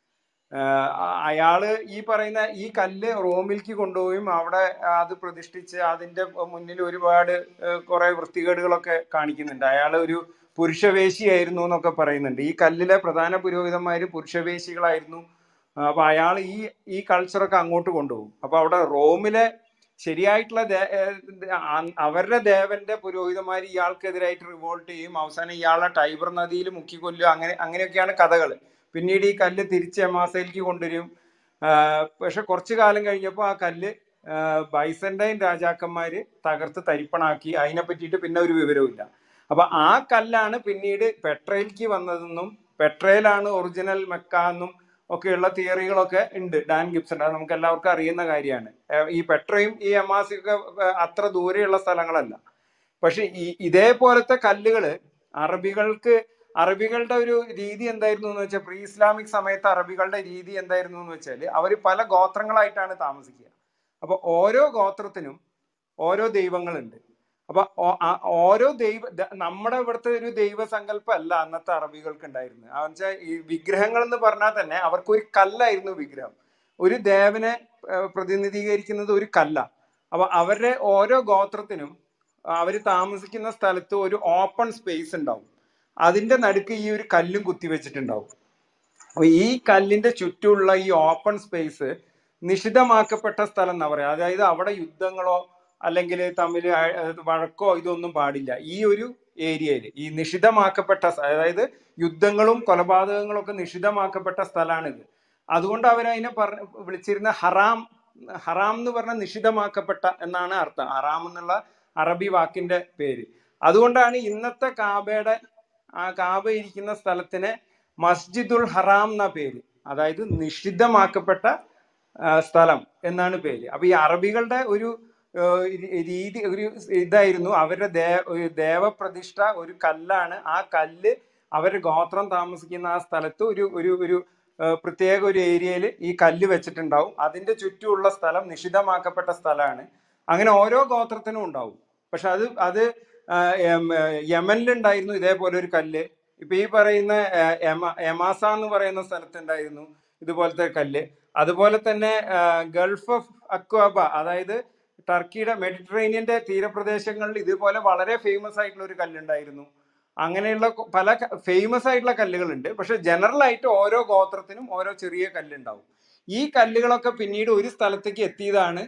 Speaker 6: അയാള് ഈ പറയുന്ന ഈ കല്ല് റോമിലേക്ക് കൊണ്ടുപോയും അവിടെ അത് പ്രതിഷ്ഠിച്ച് അതിന്റെ മുന്നിൽ ഒരുപാട് കുറെ വൃത്തികേടുകളൊക്കെ കാണിക്കുന്നുണ്ട്. അയാള് ഒരു പുരുഷവേശിയായിരുന്നു എന്നൊക്കെ പറയുന്നുണ്ട്. ഈ കല്ലിലെ പ്രധാന പുരോഹിതന്മാര് പുരുഷവേശികളായിരുന്നു. അപ്പൊ അയാൾ ഈ കൾച്ചറൊക്കെ അങ്ങോട്ട് കൊണ്ടുപോകും. അപ്പൊ അവിടെ റോമിലെ ശരിയായിട്ടുള്ള അവരുടെ ദേവന്റെ പുരോഹിതന്മാർ ഇയാൾക്കെതിരായിട്ട് റിവോൾട്ട് ചെയ്യും. അവസാനം ഇയാളെ ടൈബർ നദിയിൽ മുക്കിക്കൊല്ലും. അങ്ങനെയൊക്കെയാണ് കഥകൾ. പിന്നീട് ഈ കല്ല് തിരിച്ച് എമാസയിലേക്ക് കൊണ്ടുവരും. പക്ഷെ കുറച്ചു കാലം കഴിഞ്ഞപ്പോൾ ആ കല്ല് ബൈസന്റൈൻ രാജാക്കന്മാര് തകർത്ത് തരിപ്പണാക്കി. അതിനെ പറ്റിയിട്ട് പിന്നെ ഒരു വിവരവും ഇല്ല. അപ്പൊ ആ കല്ലാണ് പിന്നീട് പെട്രയിലേക്ക് വന്നതെന്നും പെട്രയിലാണ് ഒറിജിനൽ മെക്ക എന്നും ഒക്കെയുള്ള തിയറികളൊക്കെ ഉണ്ട്. ഡാൻ ഗിബ്സൺ, അത് നമുക്ക് എല്ലാവർക്കും അറിയുന്ന കാര്യമാണ്. ഈ പെട്രയും ഈ എമാസിയൊക്കെ അത്ര ദൂരെയുള്ള സ്ഥലങ്ങളല്ല. പക്ഷെ ഇതേപോലത്തെ കല്ലുകള് അറബികളുടെ ഒരു രീതി എന്തായിരുന്നു എന്ന് വെച്ചാൽ, പ്രീ ഇസ്ലാമിക് സമയത്ത് അറബികളുടെ രീതി എന്തായിരുന്നു എന്ന് വെച്ചാൽ, അവർ പല ഗോത്രങ്ങളായിട്ടാണ് താമസിക്കുക. അപ്പൊ ഓരോ ഗോത്രത്തിനും ഓരോ ദൈവങ്ങളുണ്ട്. അപ്പൊ ഓരോ നമ്മുടെ ഇവിടുത്തെ ഒരു ദൈവസങ്കല്പം അല്ല അന്നത്തെ അറബികൾക്ക് ഉണ്ടായിരുന്നത്. എന്നുവെച്ചാൽ ഈ വിഗ്രഹങ്ങൾ എന്ന് പറഞ്ഞാൽ തന്നെ അവർക്കൊരു കല്ലായിരുന്നു വിഗ്രഹം. ഒരു ദേവനെ പ്രതിനിധീകരിക്കുന്നത് ഒരു കല്ല. അപ്പൊ അവരുടെ ഓരോ ഗോത്രത്തിനും അവർ താമസിക്കുന്ന സ്ഥലത്ത് ഒരു ഓപ്പൺ സ്പേസ് ഉണ്ടാവും. അതിന്റെ നടുക്ക് ഈ ഒരു കല്ലും കുത്തിവെച്ചിട്ടുണ്ടാവും. അപ്പൊ ഈ കല്ലിന്റെ ചുറ്റുമുള്ള ഈ ഓപ്പൺ സ്പേസ് നിഷിദ്ധമാക്കപ്പെട്ട സ്ഥലം എന്നാ പറയാ. അതായത് അവിടെ യുദ്ധങ്ങളോ അല്ലെങ്കിൽ തമ്മിൽ വഴക്കോ ഇതൊന്നും പാടില്ല. ഈ ഒരു ഏരിയയിൽ ഈ നിഷിദ്ധമാക്കപ്പെട്ട, അതായത് യുദ്ധങ്ങളും കൊലപാതകങ്ങളും ഒക്കെ നിഷിദ്ധമാക്കപ്പെട്ട സ്ഥലമാണിത്. അതുകൊണ്ട് അവരതിനെ വിളിച്ചിരുന്ന ഹറാം എന്ന് പറഞ്ഞാൽ നിഷിദ്ധമാക്കപ്പെട്ട എന്നാണ് അർത്ഥം. ഹറാം എന്നുള്ള അറബി വാക്കിന്റെ പേര്. അതുകൊണ്ടാണ് ഇന്നത്തെ കാബ ഇരിക്കുന്ന സ്ഥലത്തിന് മസ്ജിദുൽ ഹറാം എന്ന പേര്. അതായത് നിഷിദ്ധമാക്കപ്പെട്ട സ്ഥലം എന്നാണ് പേര്. അപ്പൊ ഈ അറബികളുടെ ഒരു രീതി, ഒരു ഇതായിരുന്നു അവരുടെ ദേവപ്രതിഷ്ഠ ഒരു കല്ലാണ്. ആ കല്ല് അവരുടെ ഗോത്രം താമസിക്കുന്ന ആ സ്ഥലത്ത് ഒരു ഒരു ഒരു പ്രത്യേക ഒരു ഏരിയയിൽ ഈ കല്ല് വെച്ചിട്ടുണ്ടാവും. അതിന്റെ ചുറ്റുമുള്ള സ്ഥലം നിഷിദ്ധമാക്കപ്പെട്ട സ്ഥലമാണ്. അങ്ങനെ ഓരോ ഗോത്രത്തിനും ഉണ്ടാവും. പക്ഷെ അത് യമനിലുണ്ടായിരുന്നു ഇതേപോലെ ഒരു കല്ല്. ഇപ്പൊ ഈ പറയുന്ന എമാസ എന്ന് പറയുന്ന സ്ഥലത്തുണ്ടായിരുന്നു ഇതുപോലത്തെ കല്ല്. അതുപോലെ തന്നെ ഗൾഫ് ഓഫ് അക്വാബ, അതായത് ടർക്കിയുടെ മെഡിറ്ററേനിയന്റെ തീരപ്രദേശങ്ങളിൽ ഇതുപോലെ വളരെ ഫേമസ് ആയിട്ടുള്ള ഒരു കല്ലുണ്ടായിരുന്നു. അങ്ങനെയുള്ള പല ഫേമസ് ആയിട്ടുള്ള കല്ലുകളുണ്ട്. പക്ഷെ ജനറൽ ആയിട്ട് ഓരോ ഗോത്രത്തിനും ഓരോ ചെറിയ കല്ലുണ്ടാവും. ഈ കല്ലുകളൊക്കെ പിന്നീട് ഒരു സ്ഥലത്തേക്ക് എത്തിയതാണ്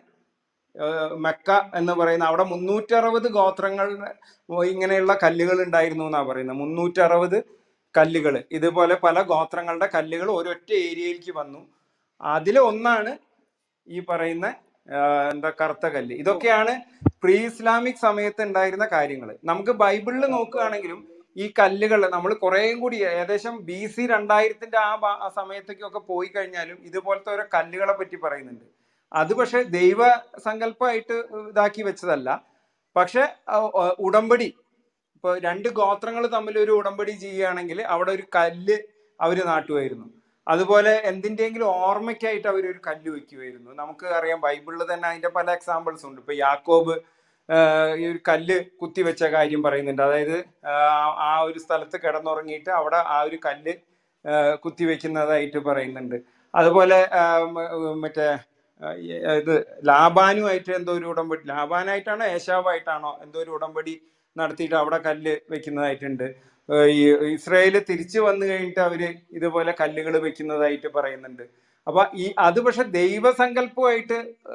Speaker 6: മെക്ക എന്ന് പറയുന്ന. അവിടെ 360 ഗോത്രങ്ങൾ ഇങ്ങനെയുള്ള കല്ലുകൾ ഉണ്ടായിരുന്നു എന്നാ പറയുന്നത്. 360 കല്ലുകൾ, ഇതുപോലെ പല ഗോത്രങ്ങളുടെ കല്ലുകൾ ഒരൊറ്റ ഏരിയയിലേക്ക് വന്നു. അതിലൊന്നാണ് ഈ പറയുന്ന കറുത്ത കല്ല്. ഇതൊക്കെയാണ് പ്രീ ഇസ്ലാമിക് സമയത്ത് ഉണ്ടായിരുന്ന കാര്യങ്ങൾ. നമുക്ക് ബൈബിളിൽ നോക്കുകയാണെങ്കിലും ഈ കല്ലുകൾ നമ്മൾ കുറേയും കൂടി ഏകദേശം BC 2000 ആ സമയത്തേക്കൊക്കെ പോയി കഴിഞ്ഞാലും ഇതുപോലത്തെ ഓരോ കല്ലുകളെ പറ്റി പറയുന്നുണ്ട്. അത് പക്ഷെ ദൈവ സങ്കല്പമായിട്ട് ഇതാക്കി വെച്ചതല്ല. പക്ഷെ ഉടമ്പടി, ഇപ്പൊ 2 ഗോത്രങ്ങൾ തമ്മിൽ ഒരു ഉടമ്പടി ചെയ്യുകയാണെങ്കിൽ അവിടെ ഒരു കല്ല് അവര് നാട്ടുമായിരുന്നു. അതുപോലെ എന്തിൻ്റെങ്കിലും ഓർമ്മയ്ക്കായിട്ട് അവരൊരു കല്ല് വെക്കുമായിരുന്നു. നമുക്ക് അറിയാം ബൈബിളിൽ തന്നെ അതിന്റെ പല എക്സാമ്പിൾസ് ഉണ്ട്. ഇപ്പൊ യാക്കോബ് ഈ ഒരു കല്ല് കുത്തിവെച്ച കാര്യം പറയുന്നുണ്ട്. അതായത് ആ ഒരു സ്ഥലത്ത് കിടന്നുറങ്ങിയിട്ട് അവിടെ ആ ഒരു കല്ല് കുത്തിവെക്കുന്നതായിട്ട് പറയുന്നുണ്ട്. അതുപോലെ മറ്റേ ഇത് ലാബാനുമായിട്ട് എന്തോ ഒരു ഉടമ്പടി, ലാബാനായിട്ടാണോ ഏശാവായിട്ടാണോ എന്തോ ഒരു ഉടമ്പടി നടത്തിയിട്ട് അവിടെ കല്ല് വെക്കുന്നതായിട്ടുണ്ട്. ഈ ഇസ്രായേല് തിരിച്ചു വന്നു കഴിഞ്ഞിട്ട് അവര് ഇതുപോലെ കല്ലുകൾ വെക്കുന്നതായിട്ട് പറയുന്നുണ്ട്. അപ്പൊ അത് പക്ഷെ ദൈവസങ്കല്പമായിട്ട്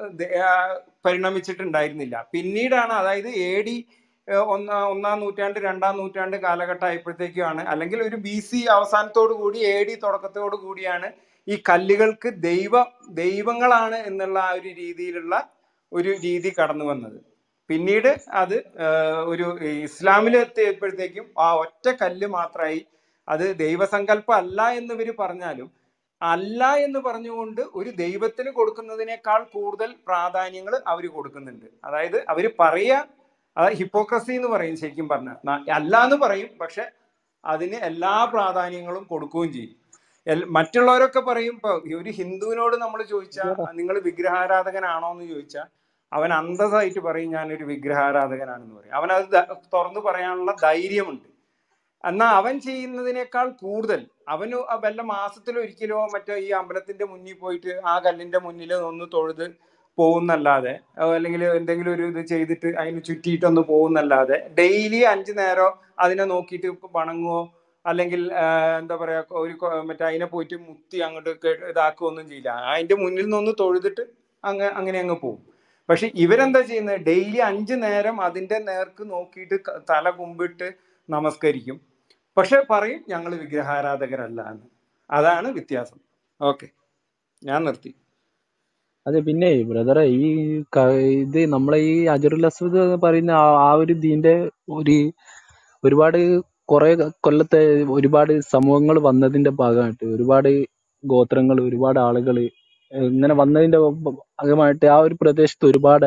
Speaker 6: പരിണമിച്ചിട്ടുണ്ടായിരുന്നില്ല. പിന്നീടാണ്, അതായത് AD 1-ാം നൂറ്റാണ്ട് 2-ാം നൂറ്റാണ്ട് കാലഘട്ടം ആയപ്പോഴത്തേക്കാണ്, അല്ലെങ്കിൽ ഒരു BC അവസാനത്തോടു കൂടി AD തുടക്കത്തോടു കൂടിയാണ് ഈ കല്ലുകൾക്ക് ദൈവങ്ങളാണ് എന്നുള്ള ആ ഒരു രീതിയിലുള്ള ഒരു രീതി കടന്നു വന്നത്. പിന്നീട് അത് ഒരു ഇസ്ലാമിൽ എത്തിയപ്പോഴത്തേക്കും ആ ഒറ്റ കല്ല് മാത്രമായി. അത് ദൈവസങ്കല്പം അല്ല എന്ന് ഇവർ പറഞ്ഞാലും, അല്ല എന്ന് പറഞ്ഞുകൊണ്ട് ഒരു ദൈവത്തിന് കൊടുക്കുന്നതിനേക്കാൾ കൂടുതൽ പ്രാധാന്യങ്ങൾ അവർ കൊടുക്കുന്നുണ്ട്. അതായത് അവർ പറയുക, അതായത് ഹിപ്പോക്രസി എന്ന് പറയും. ശരിക്കും പറഞ്ഞാൽ അല്ല എന്ന് പറയും, പക്ഷെ അതിന് എല്ലാ പ്രാധാന്യങ്ങളും കൊടുക്കുകയും ചെയ്യും. മറ്റുള്ളവരൊക്കെ പറയും, ഇപ്പൊ ഒരു ഹിന്ദുവിനോട് നമ്മൾ ചോദിച്ചാൽ നിങ്ങൾ വിഗ്രഹാരാധകനാണോ എന്ന് ചോദിച്ചാൽ അവൻ അന്ധമായിട്ട് പറയും ഞാനൊരു വിഗ്രഹാരാധകനാണെന്ന് പറയും. അവനത് തുറന്നു പറയാനുള്ള ധൈര്യമുണ്ട്. എന്നാൽ അവൻ ചെയ്യുന്നതിനേക്കാൾ കൂടുതൽ അവന് വല്ല മാസത്തിലൊരിക്കലോ മറ്റോ ഈ അമ്പലത്തിന്റെ മുന്നിൽ പോയിട്ട് ആ കല്ലിന്റെ മുന്നിൽ ഒന്ന് തൊഴുത് പോകുന്നല്ലാതെ, അല്ലെങ്കിൽ എന്തെങ്കിലും ഒരു ഇത് ചെയ്തിട്ട് അതിന് ചുറ്റിയിട്ടൊന്ന് പോകുന്നല്ലാതെ ഡെയിലി 5 നേരം അതിനെ നോക്കിയിട്ട് വണങ്ങുവോ അല്ലെങ്കിൽ എന്താ പറയാ ഒരു മറ്റേ അതിനെ പോയിട്ട് മുത്തി അങ്ങോട്ട് ഇതാക്കുകയൊന്നും ചെയ്യില്ല. അതിന്റെ മുന്നിൽ നിന്നൊന്ന് തൊഴുതിട്ട് അങ്ങനെ അങ്ങ് പോകും. പക്ഷെ ഇവരെന്താ ചെയ്യുന്നത്? ഡെയിലി 5 നേരം അതിന്റെ നേർക്ക് നോക്കിയിട്ട് തല കുമ്പിട്ട് നമസ്കരിക്കും. പക്ഷെ പറയും ഞങ്ങൾ വിഗ്രഹാരാധകരല്ല എന്ന്. അതാണ് വ്യത്യാസം. ഓക്കെ, ഞാൻ നിർത്തി.
Speaker 1: അതെ, പിന്നെ ബ്രദറെ ഇത് നമ്മളെ ഈ അജറുൽ അസ്വദ് എന്ന് പറയുന്ന ആ ഒരു ഇതിന്റെ ഒരുപാട് കുറെ കൊല്ലത്തെ ഒരുപാട് സമൂഹങ്ങൾ വന്നതിന്റെ ഭാഗമായിട്ട് ഒരുപാട് ഗോത്രങ്ങൾ, ഒരുപാട് ആളുകൾ ഇങ്ങനെ വന്നതിന്റെ ഭാഗമായിട്ട് ആ ഒരു പ്രദേശത്ത് ഒരുപാട്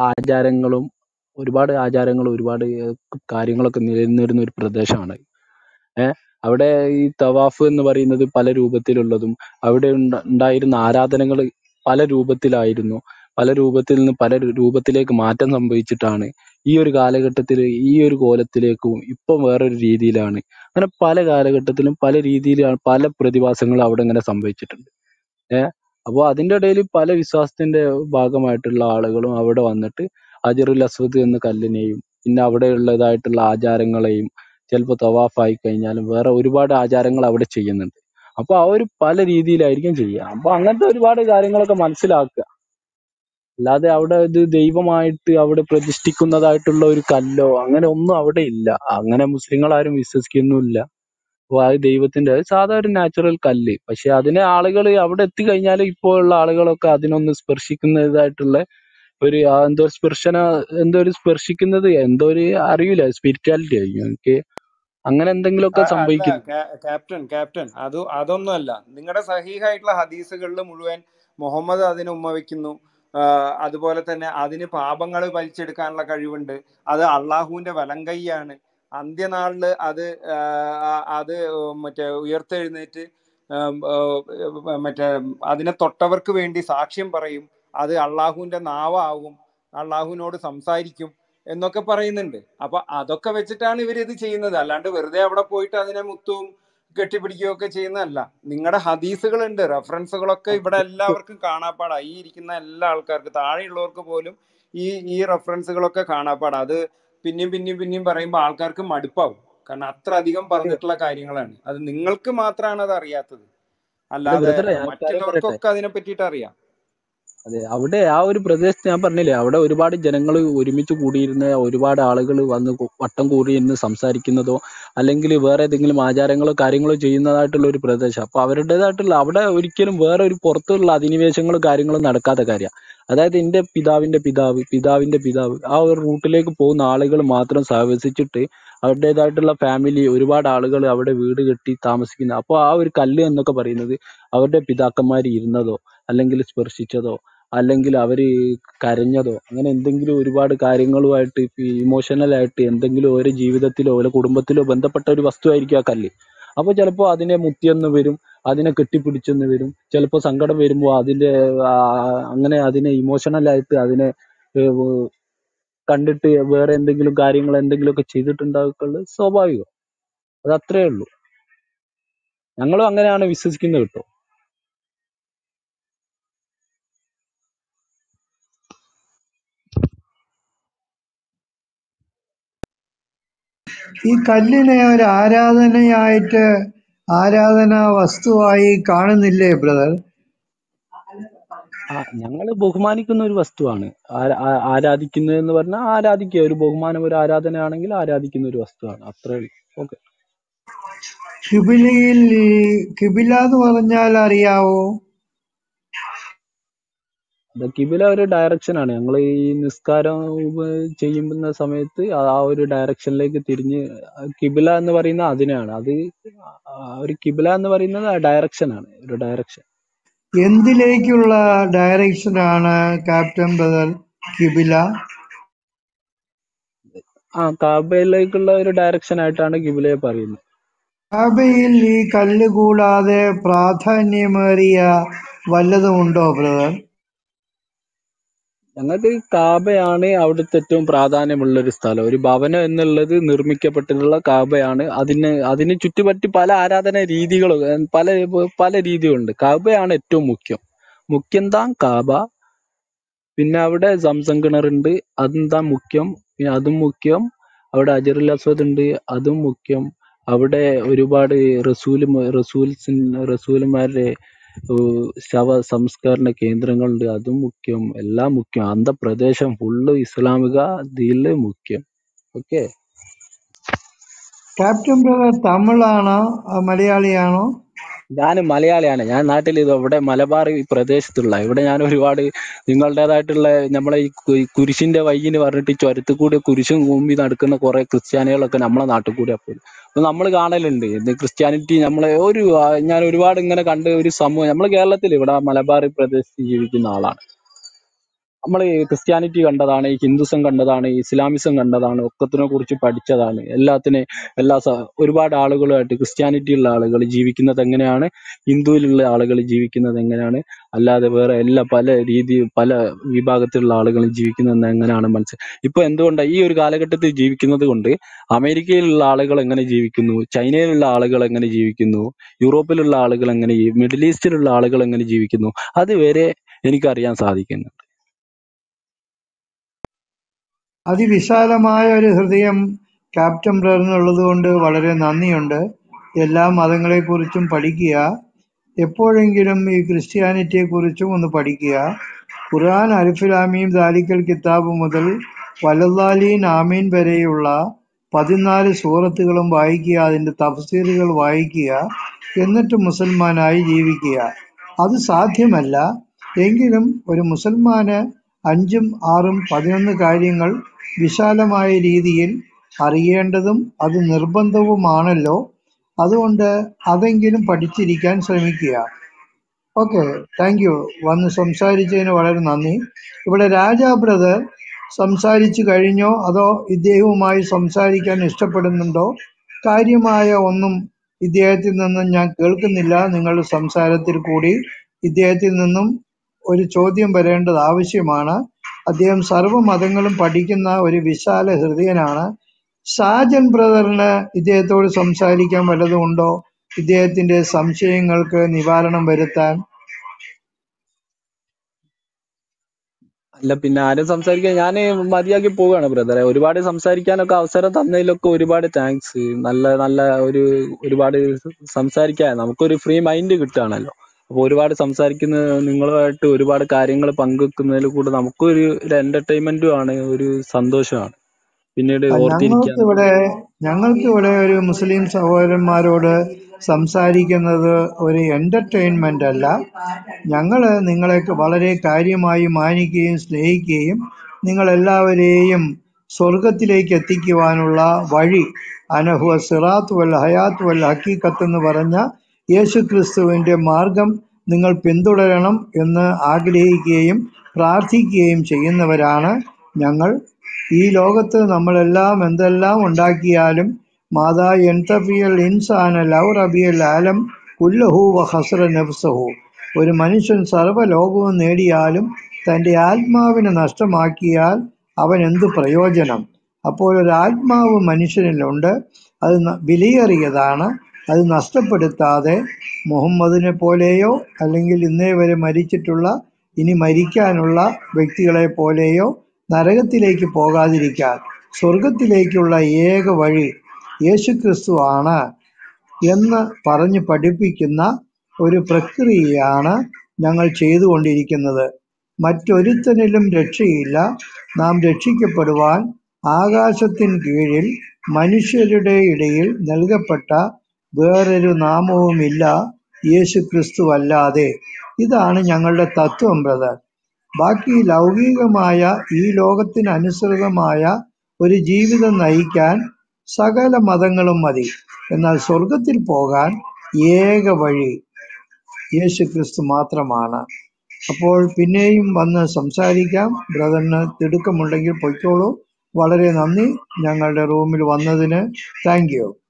Speaker 1: ആചാരങ്ങളും ഒരുപാട് കാര്യങ്ങളൊക്കെ നിലനിന്നിരുന്ന ഒരു പ്രദേശമാണ്. അവിടെ ഈ തവാഫ് എന്ന് പറയുന്നത് പല രൂപത്തിലുള്ളതും, അവിടെ ഉണ്ടായിരുന്ന ആരാധനകൾ പല രൂപത്തിലായിരുന്നു. പല രൂപത്തിൽ നിന്ന് പല രൂപത്തിലേക്ക് മാറ്റം സംഭവിച്ചിട്ടാണ് ഈ ഒരു കാലഘട്ടത്തിൽ ഈ ഒരു കോലത്തിലേക്കും ഇപ്പം വേറൊരു രീതിയിലാണ്. അങ്ങനെ പല കാലഘട്ടത്തിലും പല രീതിയിലാണ് പല പ്രതിഭാസങ്ങളും അവിടെ ഇങ്ങനെ സംഭവിച്ചിട്ടുണ്ട്. അപ്പോൾ അതിന്റെ ഇടയിൽ പല വിശ്വാസത്തിന്റെ ഭാഗമായിട്ടുള്ള ആളുകളും അവിടെ വന്നിട്ട് ഹജറുൽ അസ്വദ് എന്ന കല്ലിനെയും പിന്നെ അവിടെയുള്ളതായിട്ടുള്ള ആചാരങ്ങളെയും, ചിലപ്പോൾ തവാഫായി കഴിഞ്ഞാലും വേറെ ഒരുപാട് ആചാരങ്ങൾ അവിടെ ചെയ്യുന്നുണ്ട്. അപ്പൊ അവർ പല രീതിയിലായിരിക്കും ചെയ്യുക. അപ്പൊ അങ്ങനത്തെ ഒരുപാട് കാര്യങ്ങളൊക്കെ മനസ്സിലാക്കുക. അല്ലാതെ അവിടെ ഇത് ദൈവമായിട്ട് അവിടെ പ്രതിഷ്ഠിക്കുന്നതായിട്ടുള്ള ഒരു കല്ലോ അങ്ങനെ ഒന്നും അവിടെ ഇല്ല. അങ്ങനെ മുസ്ലിങ്ങൾ ആരും വിശ്വസിക്കുന്നുമില്ല. അപ്പൊ അത് ദൈവത്തിന്റെ സാധാ ഒരു നാച്ചുറൽ കല്ല്. പക്ഷെ അതിനെ ആളുകൾ അവിടെ എത്തിക്കഴിഞ്ഞാൽ ഇപ്പോൾ ഉള്ള ആളുകളൊക്കെ അതിനൊന്ന് സ്പർശിക്കുന്നതായിട്ടുള്ള ഒരു എന്തോ ഒരു സ്പർശിക്കുന്നത് എന്തോ ഒരു അറിയില്ല, സ്പിരിച്വാലിറ്റി ആയിരിക്കും. എനിക്ക് അങ്ങനെ എന്തെങ്കിലുമൊക്കെ
Speaker 6: അല്ല
Speaker 1: സംഭവിക്കുന്നു.
Speaker 6: ക്യാപ്റ്റൻ അതൊന്നുമല്ല. നിങ്ങളുടെ സഹീഹായിട്ടുള്ള ഹദീസുകളിൽ മുഴുവൻ മുഹമ്മദ് അതിന് ഉമ്മ വെക്കുന്നു. അതുപോലെ തന്നെ അതിന് പാപങ്ങൾ വലിച്ചെടുക്കാനുള്ള കഴിവുണ്ട്. അത് അള്ളാഹുവിന്റെ വലങ്കയ്യാണ്. അന്ത്യനാളില് അത് മറ്റേ ഉയർത്തെഴുന്നേറ്റ് മറ്റേ അതിനെ തൊട്ടവർക്ക് വേണ്ടി സാക്ഷ്യം പറയും. അത് അള്ളാഹുവിന്റെ നാവാകും, അള്ളാഹുവിനോട് സംസാരിക്കും എന്നൊക്കെ പറയുന്നുണ്ട്. അപ്പൊ അതൊക്കെ വെച്ചിട്ടാണ് ഇവർ ഇത് ചെയ്യുന്നത്. അല്ലാണ്ട് വെറുതെ അവിടെ പോയിട്ട് അതിനെ മുത്തും കെട്ടിപ്പിടിക്കുകയും ഒക്കെ ചെയ്യുന്നതല്ല. നിങ്ങളുടെ ഹദീസുകളുണ്ട്, റെഫറൻസുകളൊക്കെ ഇവിടെ എല്ലാവർക്കും കാണാപ്പാടാ. ഈ ഇരിക്കുന്ന എല്ലാ ആൾക്കാർക്ക്, താഴെയുള്ളവർക്ക് പോലും ഈ റെഫറൻസുകളൊക്കെ കാണാപ്പാടാ. അത് പിന്നെയും പറയുമ്പോൾ ആൾക്കാർക്ക് മടുപ്പാവും. കാരണം അത്ര അധികം പറഞ്ഞിട്ടുള്ള കാര്യങ്ങളാണ്. അത് നിങ്ങൾക്ക് മാത്രമാണ് അത് അറിയാത്തത്,
Speaker 1: അതെ
Speaker 6: അല്ലാതെ
Speaker 1: ബ്രദറെ, ഞാൻ കാര്യം പറയട്ടെ.
Speaker 6: മറ്റുള്ളവർക്കൊക്കെ അതിനെ പറ്റിയിട്ട് അറിയാം.
Speaker 1: അതെ, അവിടെ ആ ഒരു പ്രദേശത്ത് ഞാൻ പറഞ്ഞില്ലേ, അവിടെ ഒരുപാട് ജനങ്ങൾ ഒരുമിച്ച് കൂടിയിരുന്ന, ഒരുപാട് ആളുകൾ വന്ന് വട്ടം കൂടിയിരുന്ന് സംസാരിക്കുന്നതോ അല്ലെങ്കിൽ വേറെ ഏതെങ്കിലും ആചാരങ്ങളോ കാര്യങ്ങളോ ചെയ്യുന്നതായിട്ടുള്ള ഒരു പ്രദേശം. അപ്പൊ അവരുടേതായിട്ടുള്ള അവിടെ ഒരിക്കലും വേറെ ഒരു പുറത്തുള്ള അധിനിവേശങ്ങളോ കാര്യങ്ങളോ നടക്കാത്ത കാര്യമാണ്. അതായത് എന്റെ പിതാവിന്റെ പിതാവ് ആ ഒരു റൂട്ടിലേക്ക് പോകുന്ന ആളുകൾ മാത്രം സഹവസിച്ചിട്ട് അവരുടേതായിട്ടുള്ള ഫാമിലി, ഒരുപാട് ആളുകൾ അവിടെ വീട് കെട്ടി താമസിക്കുന്ന. അപ്പോൾ ആ ഒരു കല്ല് എന്നൊക്കെ പറയുന്നത് അവരുടെ പിതാക്കന്മാർ ഇരുന്നതോ അല്ലെങ്കിൽ സ്പർശിച്ചതോ അല്ലെങ്കിൽ അവര് കരഞ്ഞതോ അങ്ങനെ എന്തെങ്കിലും ഒരുപാട് കാര്യങ്ങളുമായിട്ട് ഇമോഷണൽ ആയിട്ട് എന്തെങ്കിലും ഓരോ ജീവിതത്തിലോ ഓരോ കുടുംബത്തിലോ ബന്ധപ്പെട്ട ഒരു വസ്തുവായിരിക്കും ആ കല്ല്. അപ്പൊ ചിലപ്പോൾ അതിനെ മുത്തിയെന്ന് വരും, അതിനെ കെട്ടിപ്പിടിച്ചെന്ന് വരും. ചിലപ്പോൾ സങ്കടം വരുമ്പോൾ അങ്ങനെ അതിനെ ഇമോഷണൽ ആയിട്ട് അതിനെ ഏഹ് കണ്ടിട്ട് വേറെ എന്തെങ്കിലും കാര്യങ്ങൾ എന്തെങ്കിലുമൊക്കെ ചെയ്തിട്ടുണ്ടാവുക സ്വാഭാവികം. അത് അത്രേ ഉള്ളൂ. ഞങ്ങളും അങ്ങനെയാണ് വിശ്വസിക്കുന്നത് കേട്ടോ.
Speaker 2: ഈ കല്ലിനെ ഒരു ആരാധനാ വസ്തുവായി കാണുന്നില്ലേ ബ്രദർ?
Speaker 1: ഞങ്ങൾ ബഹുമാനിക്കുന്ന ഒരു വസ്തുവാണ്. ആരാധിക്കുന്നത് എന്ന് പറഞ്ഞാൽ ആരാധിക്കുക, ഒരു ബഹുമാനം, ഒരു ആരാധനയാണെങ്കിൽ ആരാധിക്കുന്ന ഒരു വസ്തുവാണ്. അത്രേ ഉള്ളൂ. ഓക്കെ.
Speaker 2: കിബിലയിൽ കിബില എന്ന് പറഞ്ഞാൽ അറിയാവോ?
Speaker 1: കിബില ഒരു ഡയറക്ഷൻ ആണ്. ഞങ്ങൾ ഈ നിസ്കാരം ചെയ്യുന്ന സമയത്ത് ആ ഒരു ഡയറക്ഷനിലേക്ക് തിരിഞ്ഞ് കിബില എന്ന് പറയുന്ന അതിനാണ്. അത് ഒരു കിബില എന്ന് പറയുന്നത് ഡയറക്ഷൻ ആണ്, ഒരു ഡയറക്ഷൻ.
Speaker 2: എന്തിലേക്കുള്ള ഡയറക്ഷനാണ് ക്യാപ്റ്റൻ ബ്രദർ കിബില?
Speaker 1: കാബയിലേക്കുള്ള ഒരു ഡയറക്ഷൻ ആയിട്ടാണ് കിബിലയെ പറയുന്നത്.
Speaker 2: കാബയിൽ ഈ കല്ല് കൂടാതെ പ്രാധാന്യമേറിയ വല്ലതും ഉണ്ടോ ബ്രദർ?
Speaker 1: ഞങ്ങൾക്ക് കാബയാണ് അവിടുത്തെ ഏറ്റവും പ്രാധാന്യമുള്ള ഒരു സ്ഥലം. ഒരു ഭവനം എന്നുള്ളത് നിർമ്മിക്കപ്പെട്ടിട്ടുള്ള കാബയാണ്. അതിന് ചുറ്റുപറ്റി പല ആരാധന രീതികളും പല രീതികളുണ്ട്. കാബയാണ് ഏറ്റവും മുഖ്യം താൻ കാബ. പിന്നെ അവിടെ സംസം കിണറുണ്ട്, അതും താൻ മുഖ്യം. പിന്നെ അതും മുഖ്യം. അവിടെ അജറുൽ അസ്വദ് ഉണ്ട്, അതും മുഖ്യം. അവിടെ ഒരുപാട് റസൂലുമാരുടെ ശവ സംസ്കരണ കേന്ദ്രങ്ങളുണ്ട്, അതും മുഖ്യം. എല്ലാം മുഖ്യം. പ്രദേശം ഫുള്ള് ഇസ്ലാമിക ഇതില് മുഖ്യം. ഓക്കെ.
Speaker 2: ക്യാപ്റ്റൻ ബ്രദർ തമിഴാണോ മലയാളിയാണോ?
Speaker 1: ഞാൻ മലയാളിയാണ്. ഞാൻ നാട്ടിൽ ഇവിടെ മലബാർ ഈ പ്രദേശത്തുള്ള ഇവിടെ ഞാൻ ഒരുപാട് നിങ്ങളുടേതായിട്ടുള്ള നമ്മളെ ഈ കുരിശിന്റെ വയ്യിന് പറഞ്ഞിട്ട് ഈ ചുരത്തിൽ കൂടി കുരിശും കൂമ്പി നടക്കുന്ന കുറെ ക്രിസ്ത്യാനികളൊക്കെ നമ്മളെ നാട്ടിൽ കൂടി അപ്പോൾ നമ്മൾ കാണലുണ്ട്. ക്രിസ്ത്യാനിറ്റി ഞാൻ ഒരുപാട് ഇങ്ങനെ കണ്ട് ഒരു സമൂഹം നമ്മൾ കേരളത്തിൽ ഇവിടെ മലബാർ പ്രദേശത്ത് ജീവിക്കുന്ന ആളാണ്. നമ്മൾ ക്രിസ്ത്യാനിറ്റി കണ്ടതാണ്, ഹിന്ദുസം കണ്ടതാണ്, ഇസ്ലാമിസം കണ്ടതാണ്, ഒക്കത്തിനെ കുറിച്ച് പഠിച്ചതാണ്. ഒരുപാട് ആളുകളുമായിട്ട് ക്രിസ്ത്യാനിറ്റിയുള്ള ആളുകൾ ജീവിക്കുന്നത് എങ്ങനെയാണ്, ഹിന്ദുവിലുള്ള ആളുകൾ ജീവിക്കുന്നത് എങ്ങനെയാണ്, അല്ലാതെ വേറെ പല വിഭാഗത്തിലുള്ള ആളുകൾ ജീവിക്കുന്നത് എങ്ങനെയാണ് ഇപ്പൊ എന്തുകൊണ്ടാണ് ഈ ഒരു കാലഘട്ടത്തിൽ ജീവിക്കുന്നത് കൊണ്ട് അമേരിക്കയിലുള്ള ആളുകൾ എങ്ങനെ ജീവിക്കുന്നു, ചൈനയിലുള്ള ആളുകൾ എങ്ങനെ ജീവിക്കുന്നു, യൂറോപ്പിലുള്ള ആളുകൾ എങ്ങനെ, മിഡിൽ ഈസ്റ്റിലുള്ള ആളുകൾ എങ്ങനെ ജീവിക്കുന്നു, അതുവരെ എനിക്കറിയാൻ സാധിക്കുന്നു.
Speaker 2: അതിവിശാലമായ ഒരു ഹൃദയം ക്യാപ്റ്റൻ ബ്രദറിനുള്ളത് കൊണ്ട് വളരെ നന്ദിയുണ്ട്. എല്ലാ മതങ്ങളെക്കുറിച്ചും പഠിക്കുക. എപ്പോഴെങ്കിലും ഈ ക്രിസ്ത്യാനിറ്റിയെക്കുറിച്ചും ഒന്ന് പഠിക്കുക. ഖുർആൻ അൽഫിലാമീം ദാലിക്കൽ കിതാബ് മുതൽ വലദ്ദാലീൻ ആമീൻ വരെയുള്ള 14 സൂറത്തുകളും വായിക്കുക, അതിൻ്റെ തഫ്സീറുകൾ വായിക്കുക, എന്നിട്ട് മുസൽമാനായി ജീവിക്കുക. അത് സാധ്യമല്ല എങ്കിലും ഒരു മുസൽമാന് 5, 6, 11 കാര്യങ്ങൾ വിശാലമായ രീതിയിൽ അറിയേണ്ടതും അത് നിർബന്ധവുമാണല്ലോ. അതുകൊണ്ട് അതെങ്കിലും പഠിച്ചിരിക്കാൻ ശ്രമിക്കുക. Okay, thank you. വന്ന് സംസാരിച്ചതിന് വളരെ നന്ദി. ഇവിടെ രാജാ ബ്രദർ സംസാരിച്ചു കഴിഞ്ഞോ, അതോ ഇദ്ദേഹവുമായി സംസാരിക്കാൻ ഇഷ്ടപ്പെടുന്നുണ്ടോ? കാര്യമായ ഒന്നും ഇദ്ദേഹത്തിൽ നിന്നും ഞാൻ കേൾക്കുന്നില്ല. നിങ്ങളുടെ സംസാരത്തിൽ കൂടി ഇദ്ദേഹത്തിൽ നിന്നും ഒരു ചോദ്യം വരേണ്ടത് ആവശ്യമാണ്. അദ്ദേഹം സർവ്വമതങ്ങളും പഠിക്കുന്ന ഒരു വിശാല ഹൃദയനാണ്. സാജൻ ബ്രദറിന് ഇദ്ദേഹത്തോട് സംസാരിക്കാൻ വല്ലതും ഉണ്ടോ? ഇദ്ദേഹത്തിന്റെ സംശയങ്ങൾക്ക് നിവാരണം വരുത്താൻ.
Speaker 1: അല്ല, പിന്നെ ആരും സംസാരിക്കാൻ ഞാൻ മതിയാക്കി പോവുകയാണ് ബ്രദറെ. ഒരുപാട് സംസാരിക്കാനൊക്കെ അവസരം തന്നതിലൊക്കെ ഒരുപാട് താങ്ക്സ്. നല്ല നല്ല ഒരുപാട് സംസാരിക്കാൻ നമുക്കൊരു ഫ്രീ മൈൻഡ് കിട്ടുകയാണല്ലോ. അപ്പൊ ഒരുപാട് സംസാരിക്കുന്ന നിങ്ങളുമായിട്ട് ഒരുപാട് കാര്യങ്ങൾ പങ്കുവെക്കുന്നതിൽ കൂടെ നമുക്കൊരു എന്റർടൈൻമെന്റും ആണ്, ഒരു സന്തോഷമാണ് പിന്നീട് ഓർത്തിരിക്കാൻ.
Speaker 2: ഞങ്ങൾക്കിവിടെ ഒരു മുസ്ലിം സഹോദരന്മാരോട് സംസാരിക്കുന്നത് ഒരു എന്റർടൈൻമെന്റ് അല്ല. ഞങ്ങള് നിങ്ങളെ വളരെ കാര്യമായി മാനിക്കുകയും സ്നേഹിക്കുകയും നിങ്ങളെല്ലാവരെയും സ്വർഗത്തിലേക്ക് എത്തിക്കുവാനുള്ള വഴി, അനഹുവ സിറാത്ത് വൽ ഹയാത്ത് വൽ ഹക്കീക്കത്ത് എന്ന് പറഞ്ഞ യേശു ക്രിസ്തുവിന്റെ മാർഗം നിങ്ങൾ പിന്തുടരണം എന്ന് ആഗ്രഹിക്കുകയും പ്രാർത്ഥിക്കുകയും ചെയ്യുന്നവരാണ് ഞങ്ങൾ. ഈ ലോകത്ത് നമ്മളെല്ലാം എന്തെല്ലാം ഉണ്ടാക്കിയാലും മാതാ എൻതഫിയൽ ഇൻസാന ലൗ റബിയൽ ആലം കുല്ലഹു വ ഹസ്ര നഫ്സഹു. ഒരു മനുഷ്യൻ സർവ്വലോകവും നേടിയാലും തൻ്റെ ആത്മാവിനെ നഷ്ടമാക്കിയാൽ അവൻ എന്ത് പ്രയോജനം? അപ്പോൾ ഒരു ആത്മാവ് മനുഷ്യനിലുണ്ട്, അത് വിലയേറിയതാണ്. അത് നഷ്ടപ്പെടുത്താതെ മുഹമ്മദിനെ പോലെയോ അല്ലെങ്കിൽ ഇന്നേ വരെ മരിച്ചിട്ടുള്ള ഇനി മരിക്കാനുള്ള വ്യക്തികളെ പോലെയോ നരകത്തിലേക്ക് പോകാതിരിക്കാൻ സ്വർഗത്തിലേക്കുള്ള ഏക വഴി യേശുക്രിസ്തു ആണ് എന്ന് പറഞ്ഞ് പഠിപ്പിക്കുന്ന ഒരു പ്രക്രിയയാണ് ഞങ്ങൾ ചെയ്തുകൊണ്ടിരിക്കുന്നത്. മറ്റൊരുത്തനിലും രക്ഷയില്ല. നാം രക്ഷിക്കപ്പെടുവാൻ ആകാശത്തിന് കീഴിൽ മനുഷ്യരുടെ ഇടയിൽ നൽകപ്പെട്ട വേറൊരു നാമവുമില്ല, യേശു ക്രിസ്തു അല്ലാതെ. ഇതാണ് ഞങ്ങളുടെ തത്വം ബ്രദർ. ബാക്കി ലൗകികമായ ഈ ലോകത്തിന് അനുസൃതമായ ഒരു ജീവിതം നയിക്കാൻ സകല മതങ്ങളും മതി. എന്നാൽ സ്വർഗത്തിൽ പോകാൻ ഏക വഴി യേശു ക്രിസ്തു മാത്രമാണ്. അപ്പോൾ പിന്നെയും വന്ന് സംസാരിക്കാം. ബ്രദറിന് തിടുക്കമുണ്ടെങ്കിൽ പൊയ്ക്കോളൂ. വളരെ നന്ദി ഞങ്ങളുടെ റൂമിൽ വന്നതിന്. Thank U.